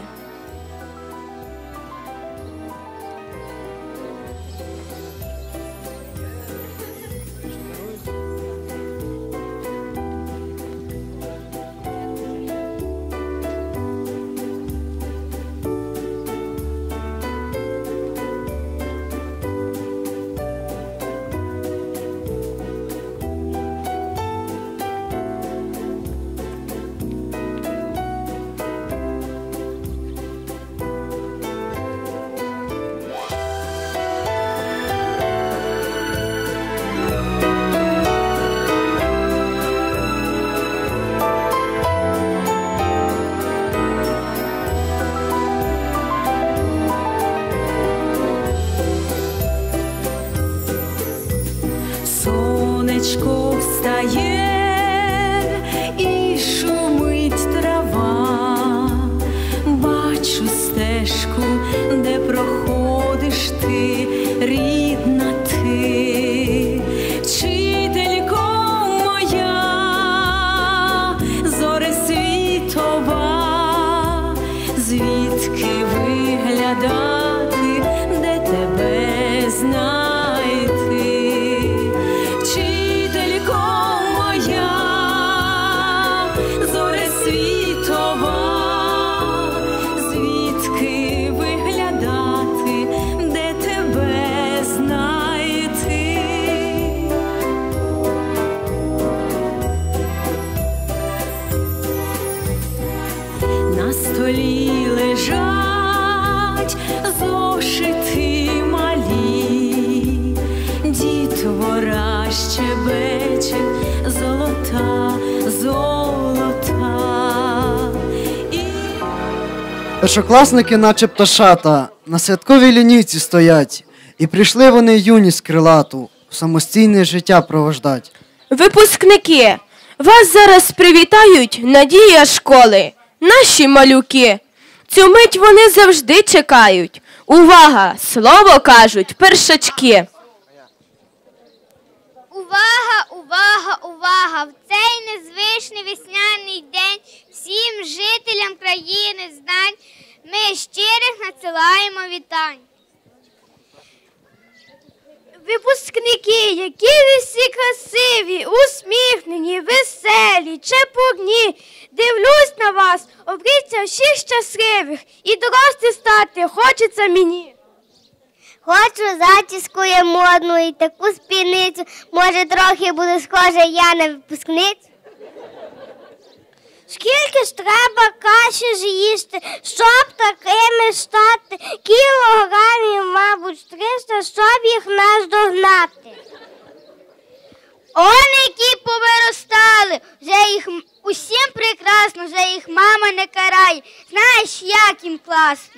Speaker 6: Сонечко встає і шумить трава, бачу стежку, де проходиш ти, рідна ти, вчителько моя, зоре світова, звідки виглядати, де тебе знайти. На столі лежать зошити малі, дітвора щебече, золота, золота. І...
Speaker 4: Першокласники, наче пташата, на святковій лінійці стоять, і прийшли вони юність крилату в самостійне життя провождать.
Speaker 5: Випускники, вас зараз привітають надія школи. Наші малюки, цю мить вони завжди чекають. Увага! Слово кажуть першачки.
Speaker 14: У Увага, увага, увага! В цей незвичний весняний день всім жителям країни знань ми щирих надсилаємо вітань.
Speaker 7: Випускники, які ви всі красиві, усміхнені, веселі, чепурні. Дивлюсь на вас, обріться всіх щасливих, і дорослі стати хочеться мені.
Speaker 14: Хочу зачіскою модну і таку спідницю, може трохи буде схожа я на випускницю. Скільки ж треба каші ж їсти, щоб такими стати? Кілограмів, мабуть, триста, щоб їх наздогнати. Он які повиростали, вже їх усім прекрасно, вже їх мама не карає. Знаєш, як їм класно.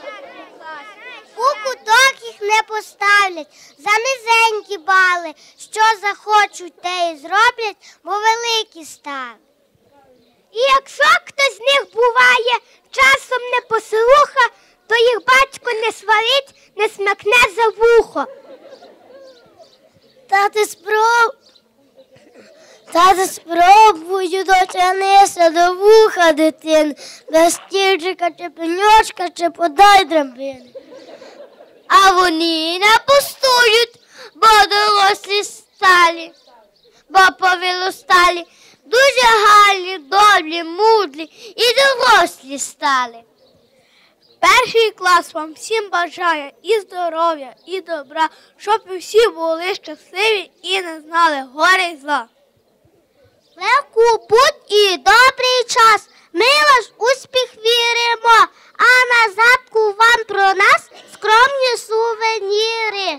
Speaker 14: У куток їх не поставлять, за низенькі бали. Що захочуть, те і зроблять, бо великі стали. І якщо хтось з них буває часом не послуха, то їх батько не сварить, не смикне за вухо. Та ти спроб... Та ти спробую дотягнися до вуха дитини, без стільчика чи пеньочка, чи подай драбини. А вони не пустують, бо дорослі сталі, бо повилосталі. Дуже гарні, добрі, мудрі і дорослі стали.
Speaker 7: Перший клас вам всім бажає і здоров'я, і добра, щоб ви всі були щасливі і не знали горя й зла.
Speaker 14: Легку путь і добрий час, ми ваш успіх віримо, а на згадку вам про нас скромні сувеніри.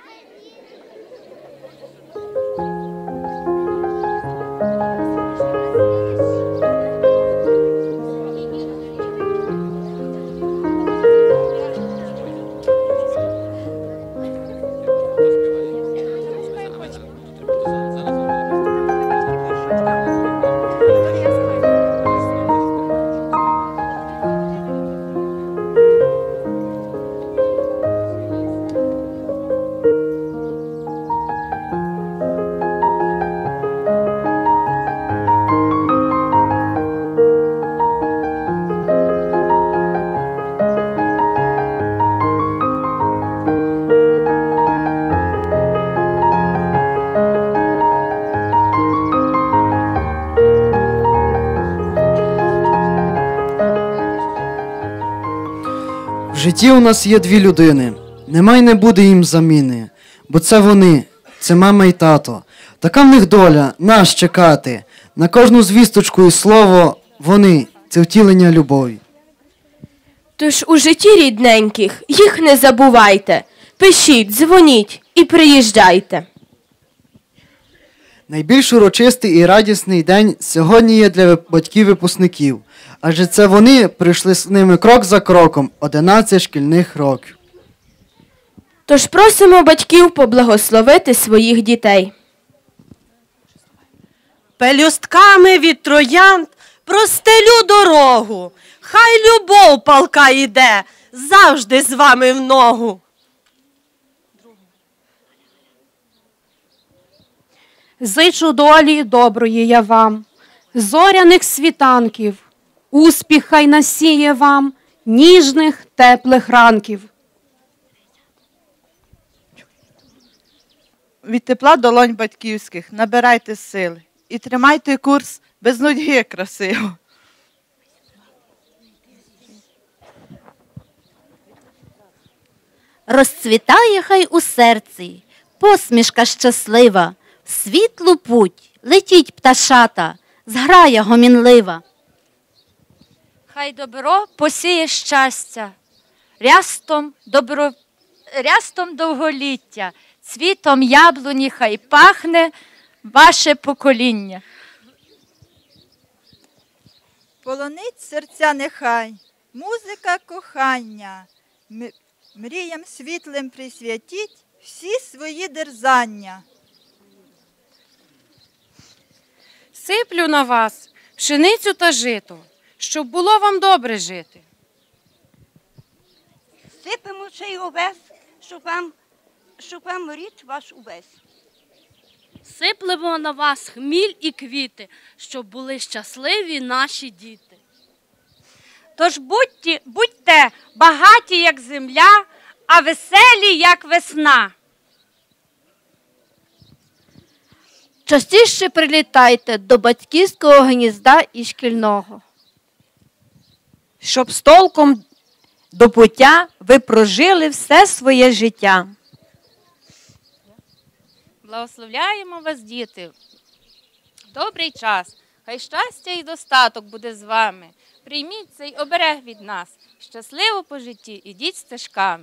Speaker 4: В житті у нас є дві людини, нема й не буде їм заміни, бо це вони, це мама і тато. Така в них доля, нас чекати, на кожну звісточку і слово вони, це втілення любові.
Speaker 5: Тож у житті рідненьких їх не забувайте, пишіть, дзвоніть і приїжджайте.
Speaker 4: Найбільш урочистий і радісний день сьогодні є для батьків-випускників, адже це вони прийшли з ними крок за кроком одинадцять шкільних років.
Speaker 5: Тож просимо батьків поблагословити своїх дітей.
Speaker 8: Пелюстками від троянд простелю дорогу, хай любов палка йде, завжди з вами в ногу.
Speaker 9: Зичу долі доброї я вам, зоряних світанків, успіх хай насіє вам, ніжних теплих ранків.
Speaker 24: Від тепла долонь батьківських набирайте сили і тримайте курс без нудьги красиво.
Speaker 25: Розцвітає хай у серці посмішка щаслива, в світлу путь летіть пташата, зграя гомінлива.
Speaker 26: Хай добро посіє щастя, рястом, добро... рястом довголіття, цвітом яблуні хай пахне ваше покоління.
Speaker 27: Полонить серця нехай, музика кохання, М- мріям світлим присвятіть всі свої дерзання.
Speaker 11: Сиплю на вас пшеницю та жито, щоб було вам добре жити.
Speaker 28: Сипемо цей овес, щоб вам, щоб вам рід ваш увесь.
Speaker 1: сиплемо на вас хміль і квіти, щоб були щасливі наші діти.
Speaker 10: Тож будьте, будьте багаті, як земля, а веселі, як весна.
Speaker 25: Частіше прилітайте до батьківського гнізда і шкільного.
Speaker 12: Щоб з толком до пуття ви прожили все своє життя.
Speaker 21: Благословляємо вас, діти. Добрий час. Хай щастя і достаток буде з вами. Прийміть цей оберег від нас. Щасливо по житті, ідіть стежками.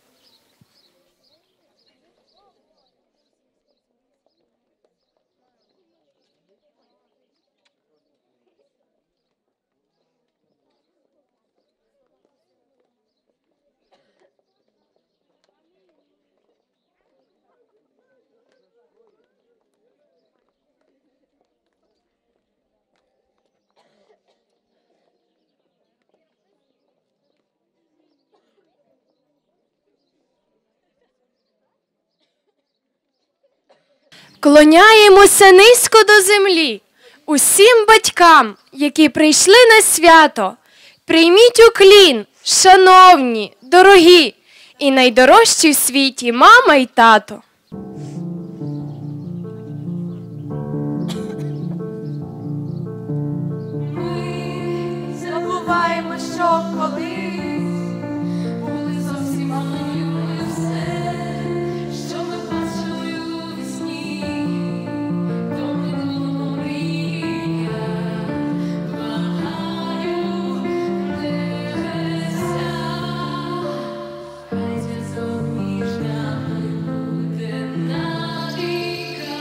Speaker 15: Клоняємося низько до землі, усім батькам, які прийшли на свято. Прийміть уклін, шановні, дорогі, і найдорожчі в світі мама й тато.
Speaker 6: Забуваємо, що колись були зовсім малими, все, що ми бачили у вісні, то минуло мрія, благаю небеса, хай зв'язок між нами буде навіка.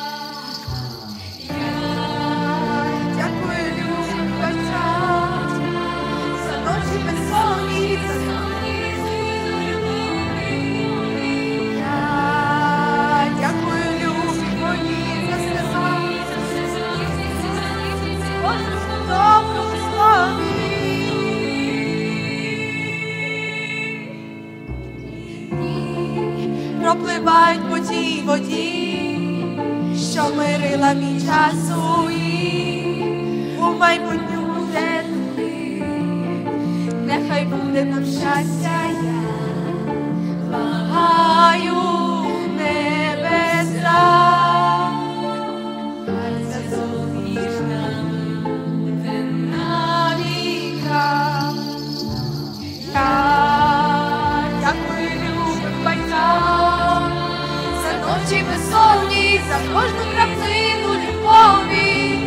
Speaker 6: Я дякую людям батькам за ночі безсонні, за сни я дякую любі мої за сльозами, кожному доброму слові. Пропливають по тій воді, що мирила мій часу, і у майбутньому де туди, нехай буде нам щастя, я благаю небеса, хай зв'язок між нами буде навіка. Я дякую любим батькам за ночі безсонні, за кожну краплину любові.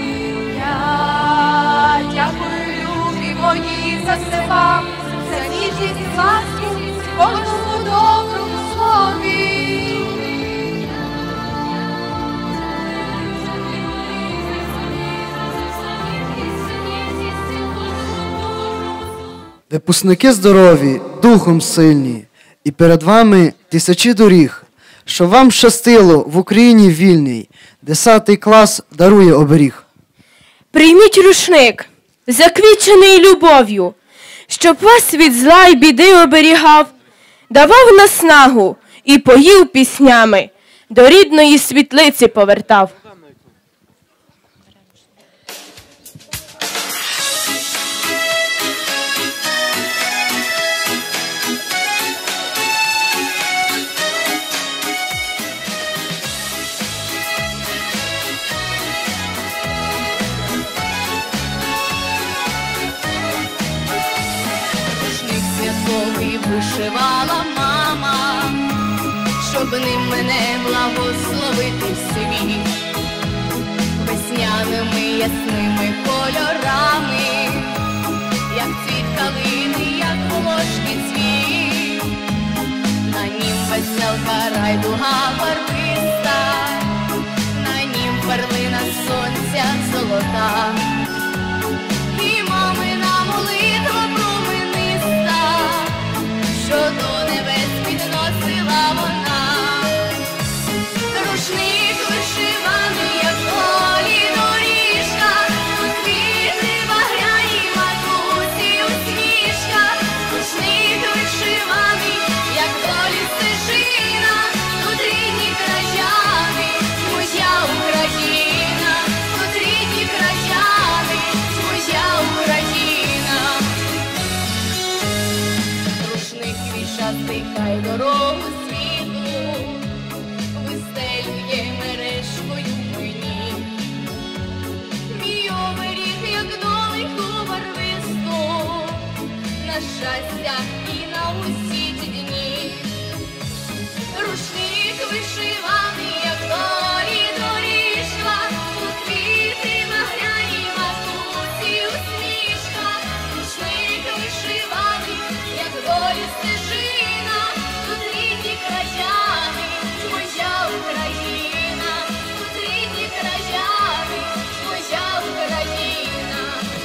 Speaker 6: Я дякую любі мої за все вам, за ніжність і ласку, в кожному доброму слові.
Speaker 4: Випускники здорові, духом сильні, і перед вами тисячі доріг, щоб вам щастило в Україні вільній, десятий клас дарує оберіг.
Speaker 5: Прийміть рушник, заквічений любов'ю, щоб вас від зла й біди оберігав, давав наснагу і поїв піснями, до рідної світлиці повертав.
Speaker 6: Рушник святковий вишивала мама, щоб ним мене благословити в світ. Весняними ясними кольорами, як цвіт калини, як волошки цвіт. На нім веселка райдуга барвиста, на нім перлина сонця золота. І мамина молитва промениста, що до небес підносила вона. Рушник вишиваний, як полі доріжка, тут квіти багряні, матусі усмішка. Рушник вишиваний, як полі стежина, тут рідні
Speaker 23: нехай дорогу світу вистелює мережкою мені. Мій оберіг, як долинку барвисту, на щастя і на усі ті дні. Рушник вишиваний, як долі доріжка, у квіти багряні матусі усмішка. Рушник вишиваний, як долі стежина, тут рідні краяни, моя Україна, тут рідні краяни, моя Україна.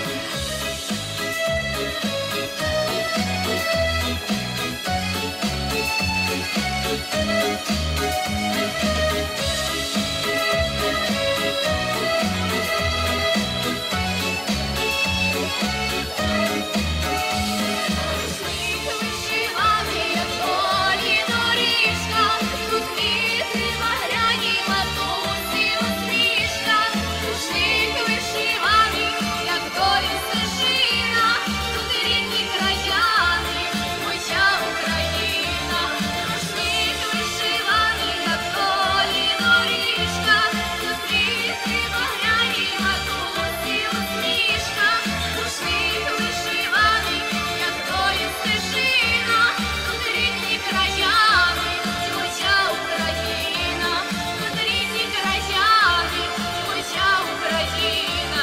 Speaker 23: Вишиваний, як долі доріжка, тут квіти багряні матусі усмішка. Рушник вишиваний, як долі стежина, тут рідні краяни, моя Україна. Рушник вишиваний, як долі доріжка, тут квіти багряні матусі усмішка. Рушник вишиваний, як долі стежина, тут рідні краяни, моя Україна, тут рідні краяни, моя Україна.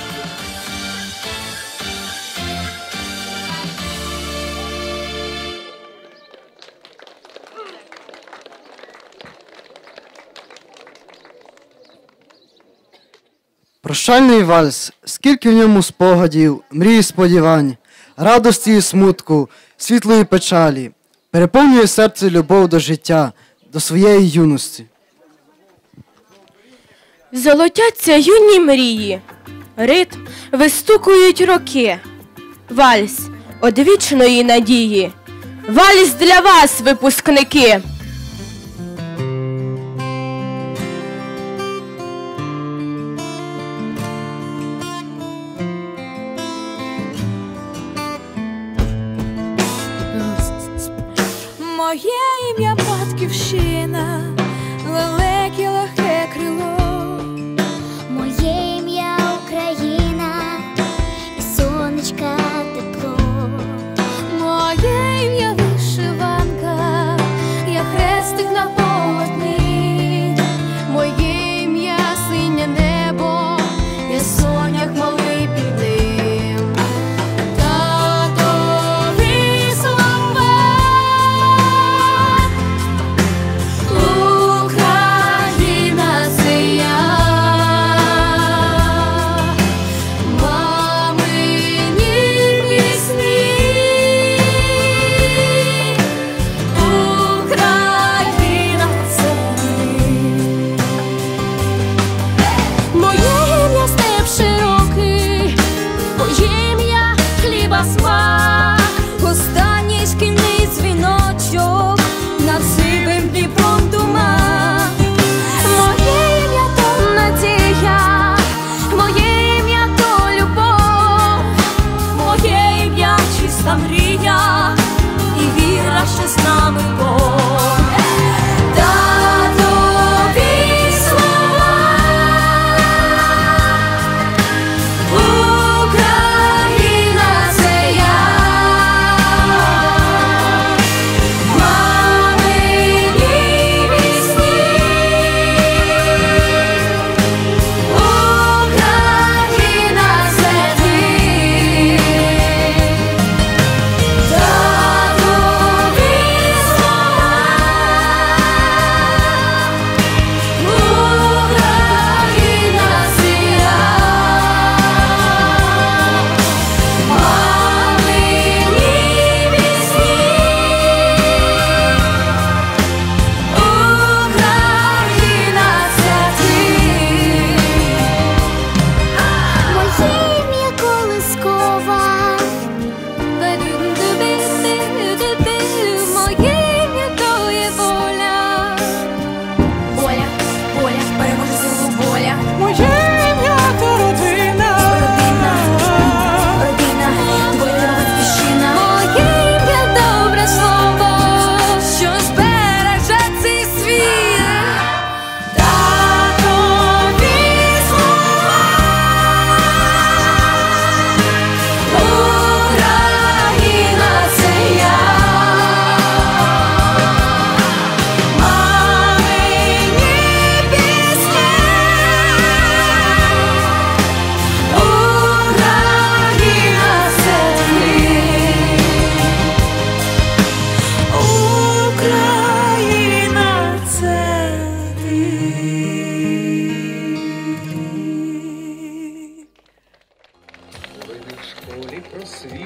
Speaker 4: Прощальний вальс, скільки в ньому спогадів, мрій і сподівань, радості і смутку, світлої печалі, переповнює серце любов до життя, до своєї юності.
Speaker 5: Золотяться юні мрії, ритм вистукують роки. Вальс одвічної надії, вальс для вас, випускники.
Speaker 13: Моє ім'я Батьківщина, лелеки легке крило.
Speaker 16: Моє ім'я Україна, і сонечка тепло.
Speaker 13: Моє ім'я вишиванка, я хрестик на полотні. Моє ім'я синє небо, я сонях малий під ним. Татові слова, Україна це я. Мамині пісні, Україна це ти. Моє ім'я степ широкий, моє ім'я хліба смак. Останній шкільний дзвіночок, над сивим Дніпром туман. Моє ім'я то надія, моє ім'я то любов. Моє ім'я чиста мрія, і віра, що з нами Бог. Татові слова, Україна це я. Мамині пісні, Україна це ти. Татові слова,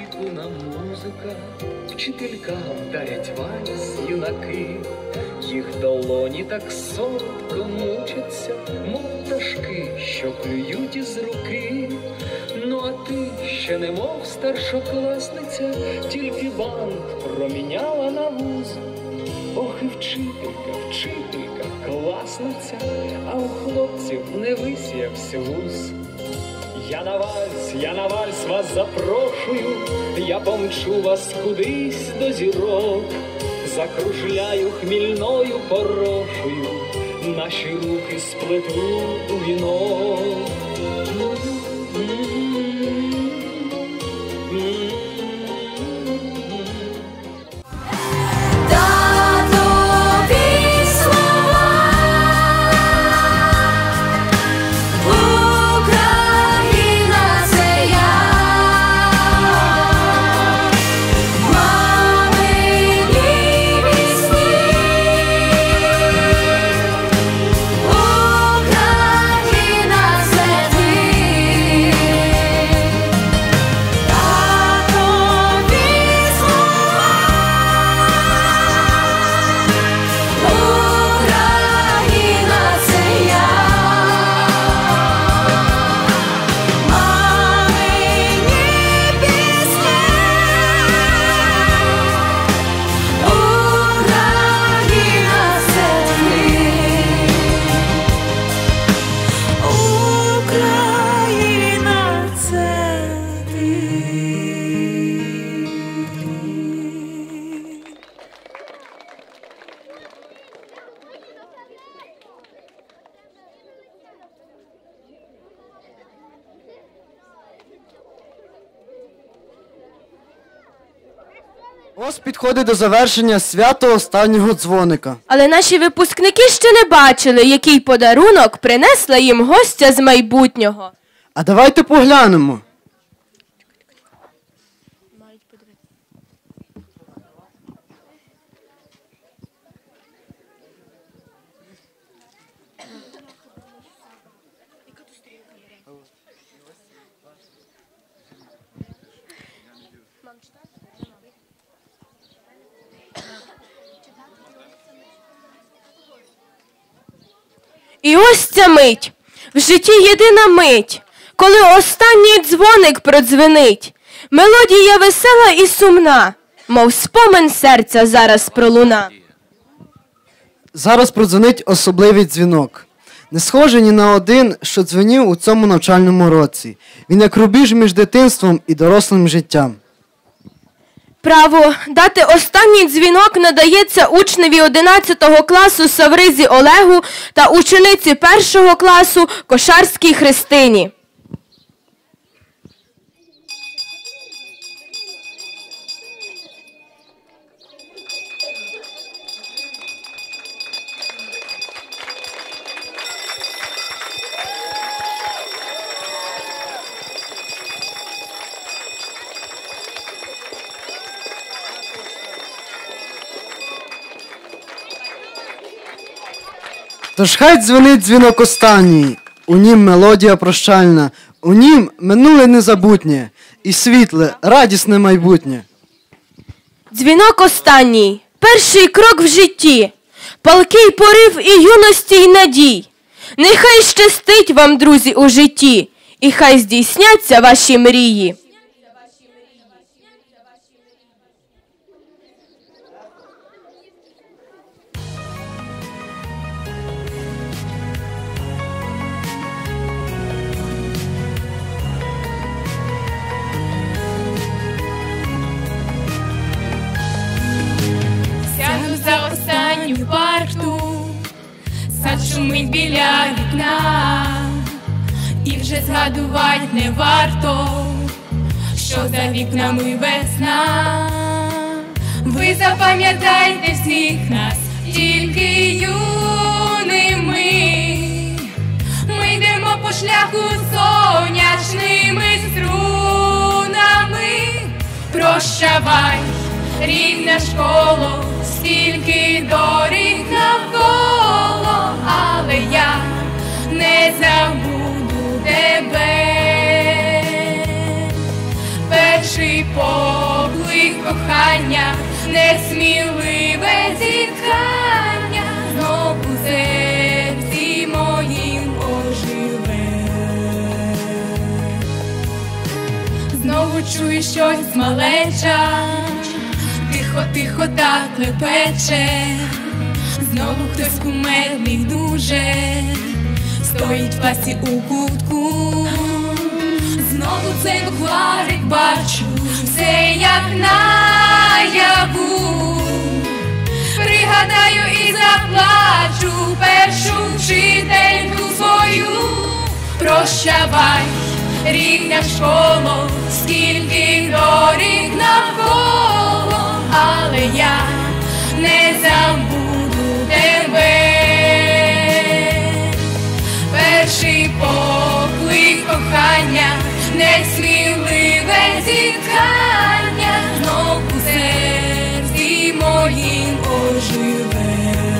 Speaker 2: спочатку нам музика, вчителькам дарять вальс юнаки. Їх долоні так солодко мучаться, мов пташки, що клюють із руки. Ну а ти ще немов старшокласниця, тільки банк проміняла на вуз. Ох і вчителька, вчителька, класниця, а у хлопців не висіявся вуз. Я на вальс, я на вальс вас запрошую, я помчу вас кудись до зірок, закружляю хмільною порошою, наші руки сплету у вінок.
Speaker 13: Татові слова, Україна це я, мамині пісні, Україна це ти.
Speaker 4: Ось підходить до завершення свято останнього дзвоника.
Speaker 5: Але наші випускники ще не бачили, який подарунок принесла їм гостя з майбутнього.
Speaker 4: А давайте поглянемо.
Speaker 5: І ось ця мить, в житті єдина мить, коли останній дзвоник продзвенить. Мелодія весела і сумна, мов спомин серця зараз пролуна.
Speaker 4: Зараз продзвонить особливий дзвінок. Не схожий ні на один, що дзвенів у цьому навчальному році. Він як рубіж між дитинством і дорослим життям.
Speaker 5: Право дати останній дзвінок надається учневі одинадцятого класу Савризі Олегу та учениці першого класу Кошарській Христині.
Speaker 4: Тож хай дзвенить дзвінок останній, у нім мелодія прощальна, у нім минуле незабутнє і світле, радісне майбутнє.
Speaker 5: Дзвінок останній, перший крок в житті, палкий порив і юності й надій. Нехай щастить вам, друзі, у житті, і хай здійсняться ваші мрії.
Speaker 23: Сяду за останню парту, сад шумить біля вікна, і вже згадувать не варто, що за вікнами весна. Ви запам'ятайте всіх нас тільки юними, ми йдемо по шляху сонячними струнами. Прощавай, рідна школо, стільки доріг навколо, але я не забуду тебе. Перший по кохання, несміливе зітхання, знов у серці моїм оживе. Знову чую щось малеча, тихо-тихо так лепече, знову хтось кумедний дуже, стоїть в класі у кутку. Знову цей букварик бачу, все як наяву. Пригадаю і заплачу першу вчительку свою. Прощавай, рідна школо, скільки доріг навколо, але я не забуду тебе. Перший поклик кохання, несміливе зітхання, знов у серці моїм оживе.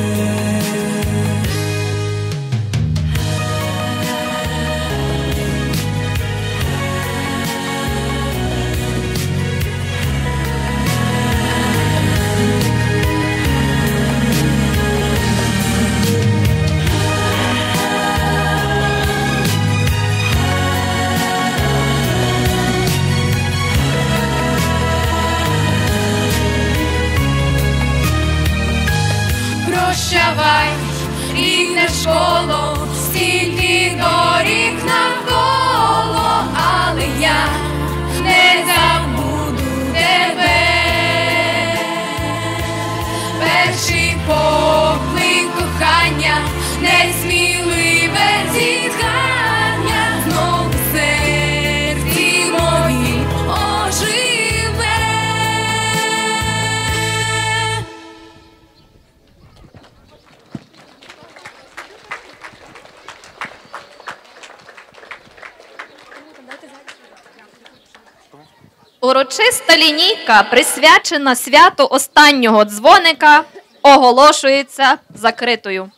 Speaker 23: Прощавай, рідна школо, стільки доріг навколо, але я не забуду тебе. Перший поклик кохання, несміливе зітхання, знов у серці моїм оживе.
Speaker 3: Урочиста лінійка, присвячена святу останнього дзвоника, оголошується закритою.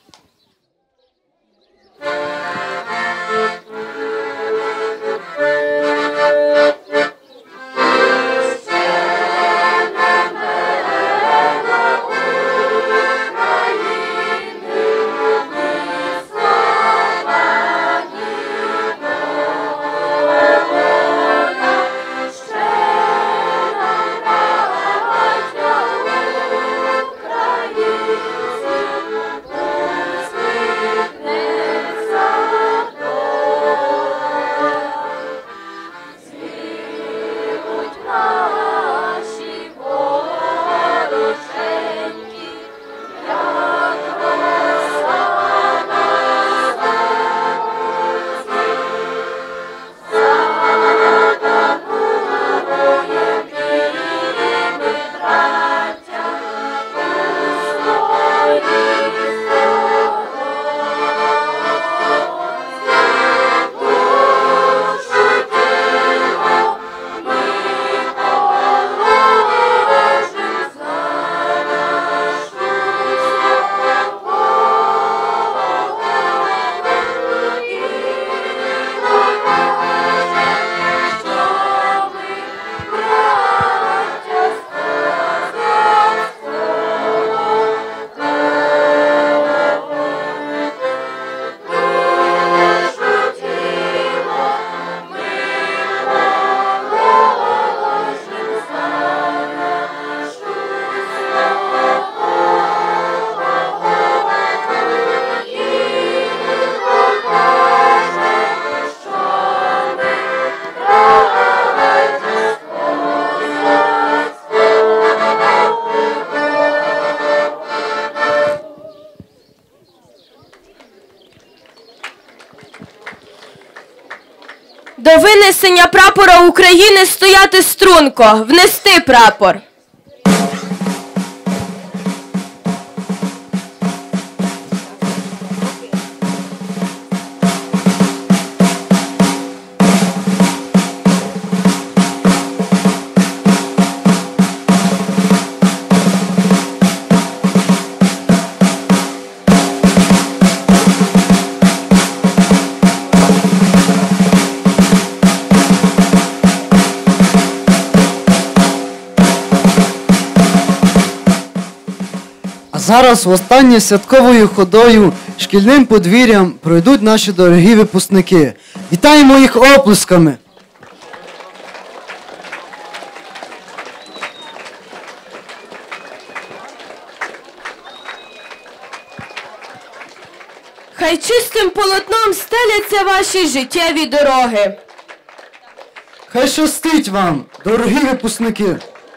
Speaker 5: До винесення прапора України стояти струнко, внести прапор.
Speaker 4: зараз останнє святковою ходою шкільним подвір'ям пройдуть наші дорогі випускники. Вітаємо їх оплесками!
Speaker 5: Хай чистим полотном стеляться ваші життєві дороги.
Speaker 4: Хай щастить вам, дорогі випускники!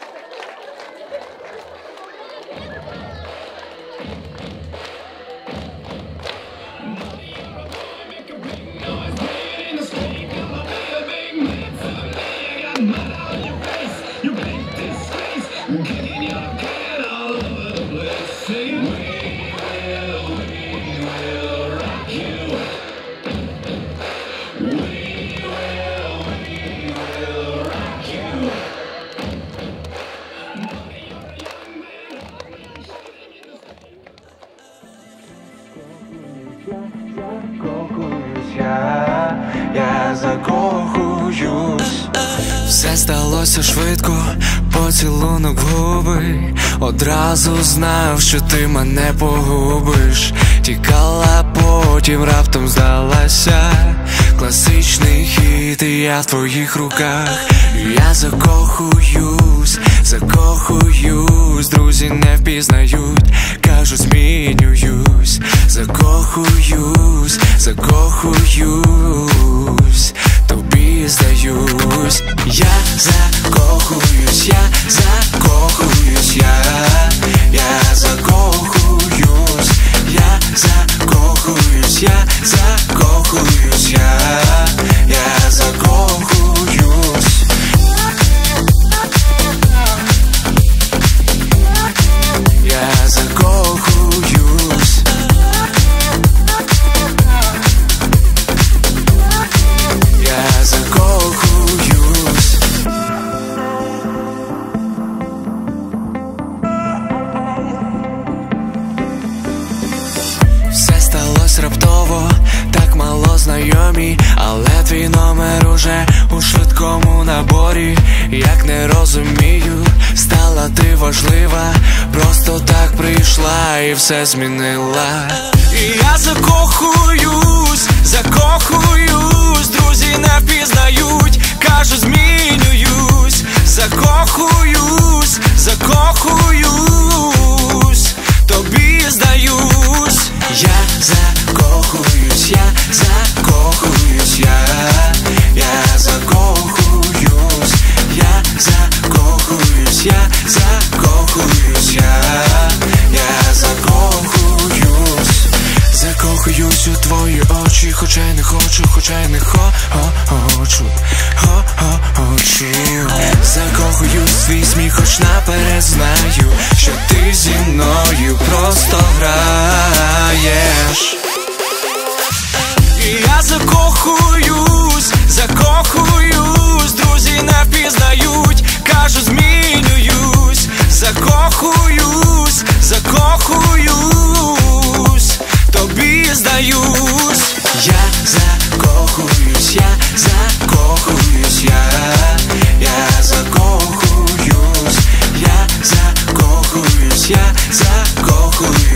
Speaker 7: Я закохуюсь. Все сталося швидко, поцілунок в губи. Одразу знав, що ти мене погубиш. Тікала, потім раптом здалася. Класичний хіт, і я в твоїх руках. Я закохуюсь, закохуюсь. Друзі не впізнають, кажуть змінююсь. Закохуюсь, закохуюсь. Тобі здаюсь. Я закохуюсь, я закохуюсь, я, я закохуюсь, я закохуюсь, я закохуюсь, я, я закохуюсь. Я закохуюсь. Я закохуюсь. Все сталося раптово, так мало знайомі, але твій номер уже у швидкому наборі. Як не розумію, стала ти важлива, просто так прийшла і все змінила. І я закохуюсь, закохуюсь. Друзі не впізнають, кажуть змінююсь. Закохуюсь, закохуюсь. Тобі здаюсь. Я закохуюсь, я закохуюсь, я, я закохуюсь, я закохуюсь, я закохуюсь, я, я закохуюсь. Закохуюсь у твої очі, хоча й не хочу, хоча й не хо-хо-хочу, хо-хо-хочу. Закохуюсь в твій сміх, хоч наперед знаю, що ти зі мною просто граєш. І я закохуюсь, закохуюсь. Друзі не впізнають, кажуть змінююсь. Закохуюсь, закохуюсь. Тобі здаюсь. Я закохуюсь, я закохуюсь, я, я закохуюсь, я закохуюсь, я закохуюсь.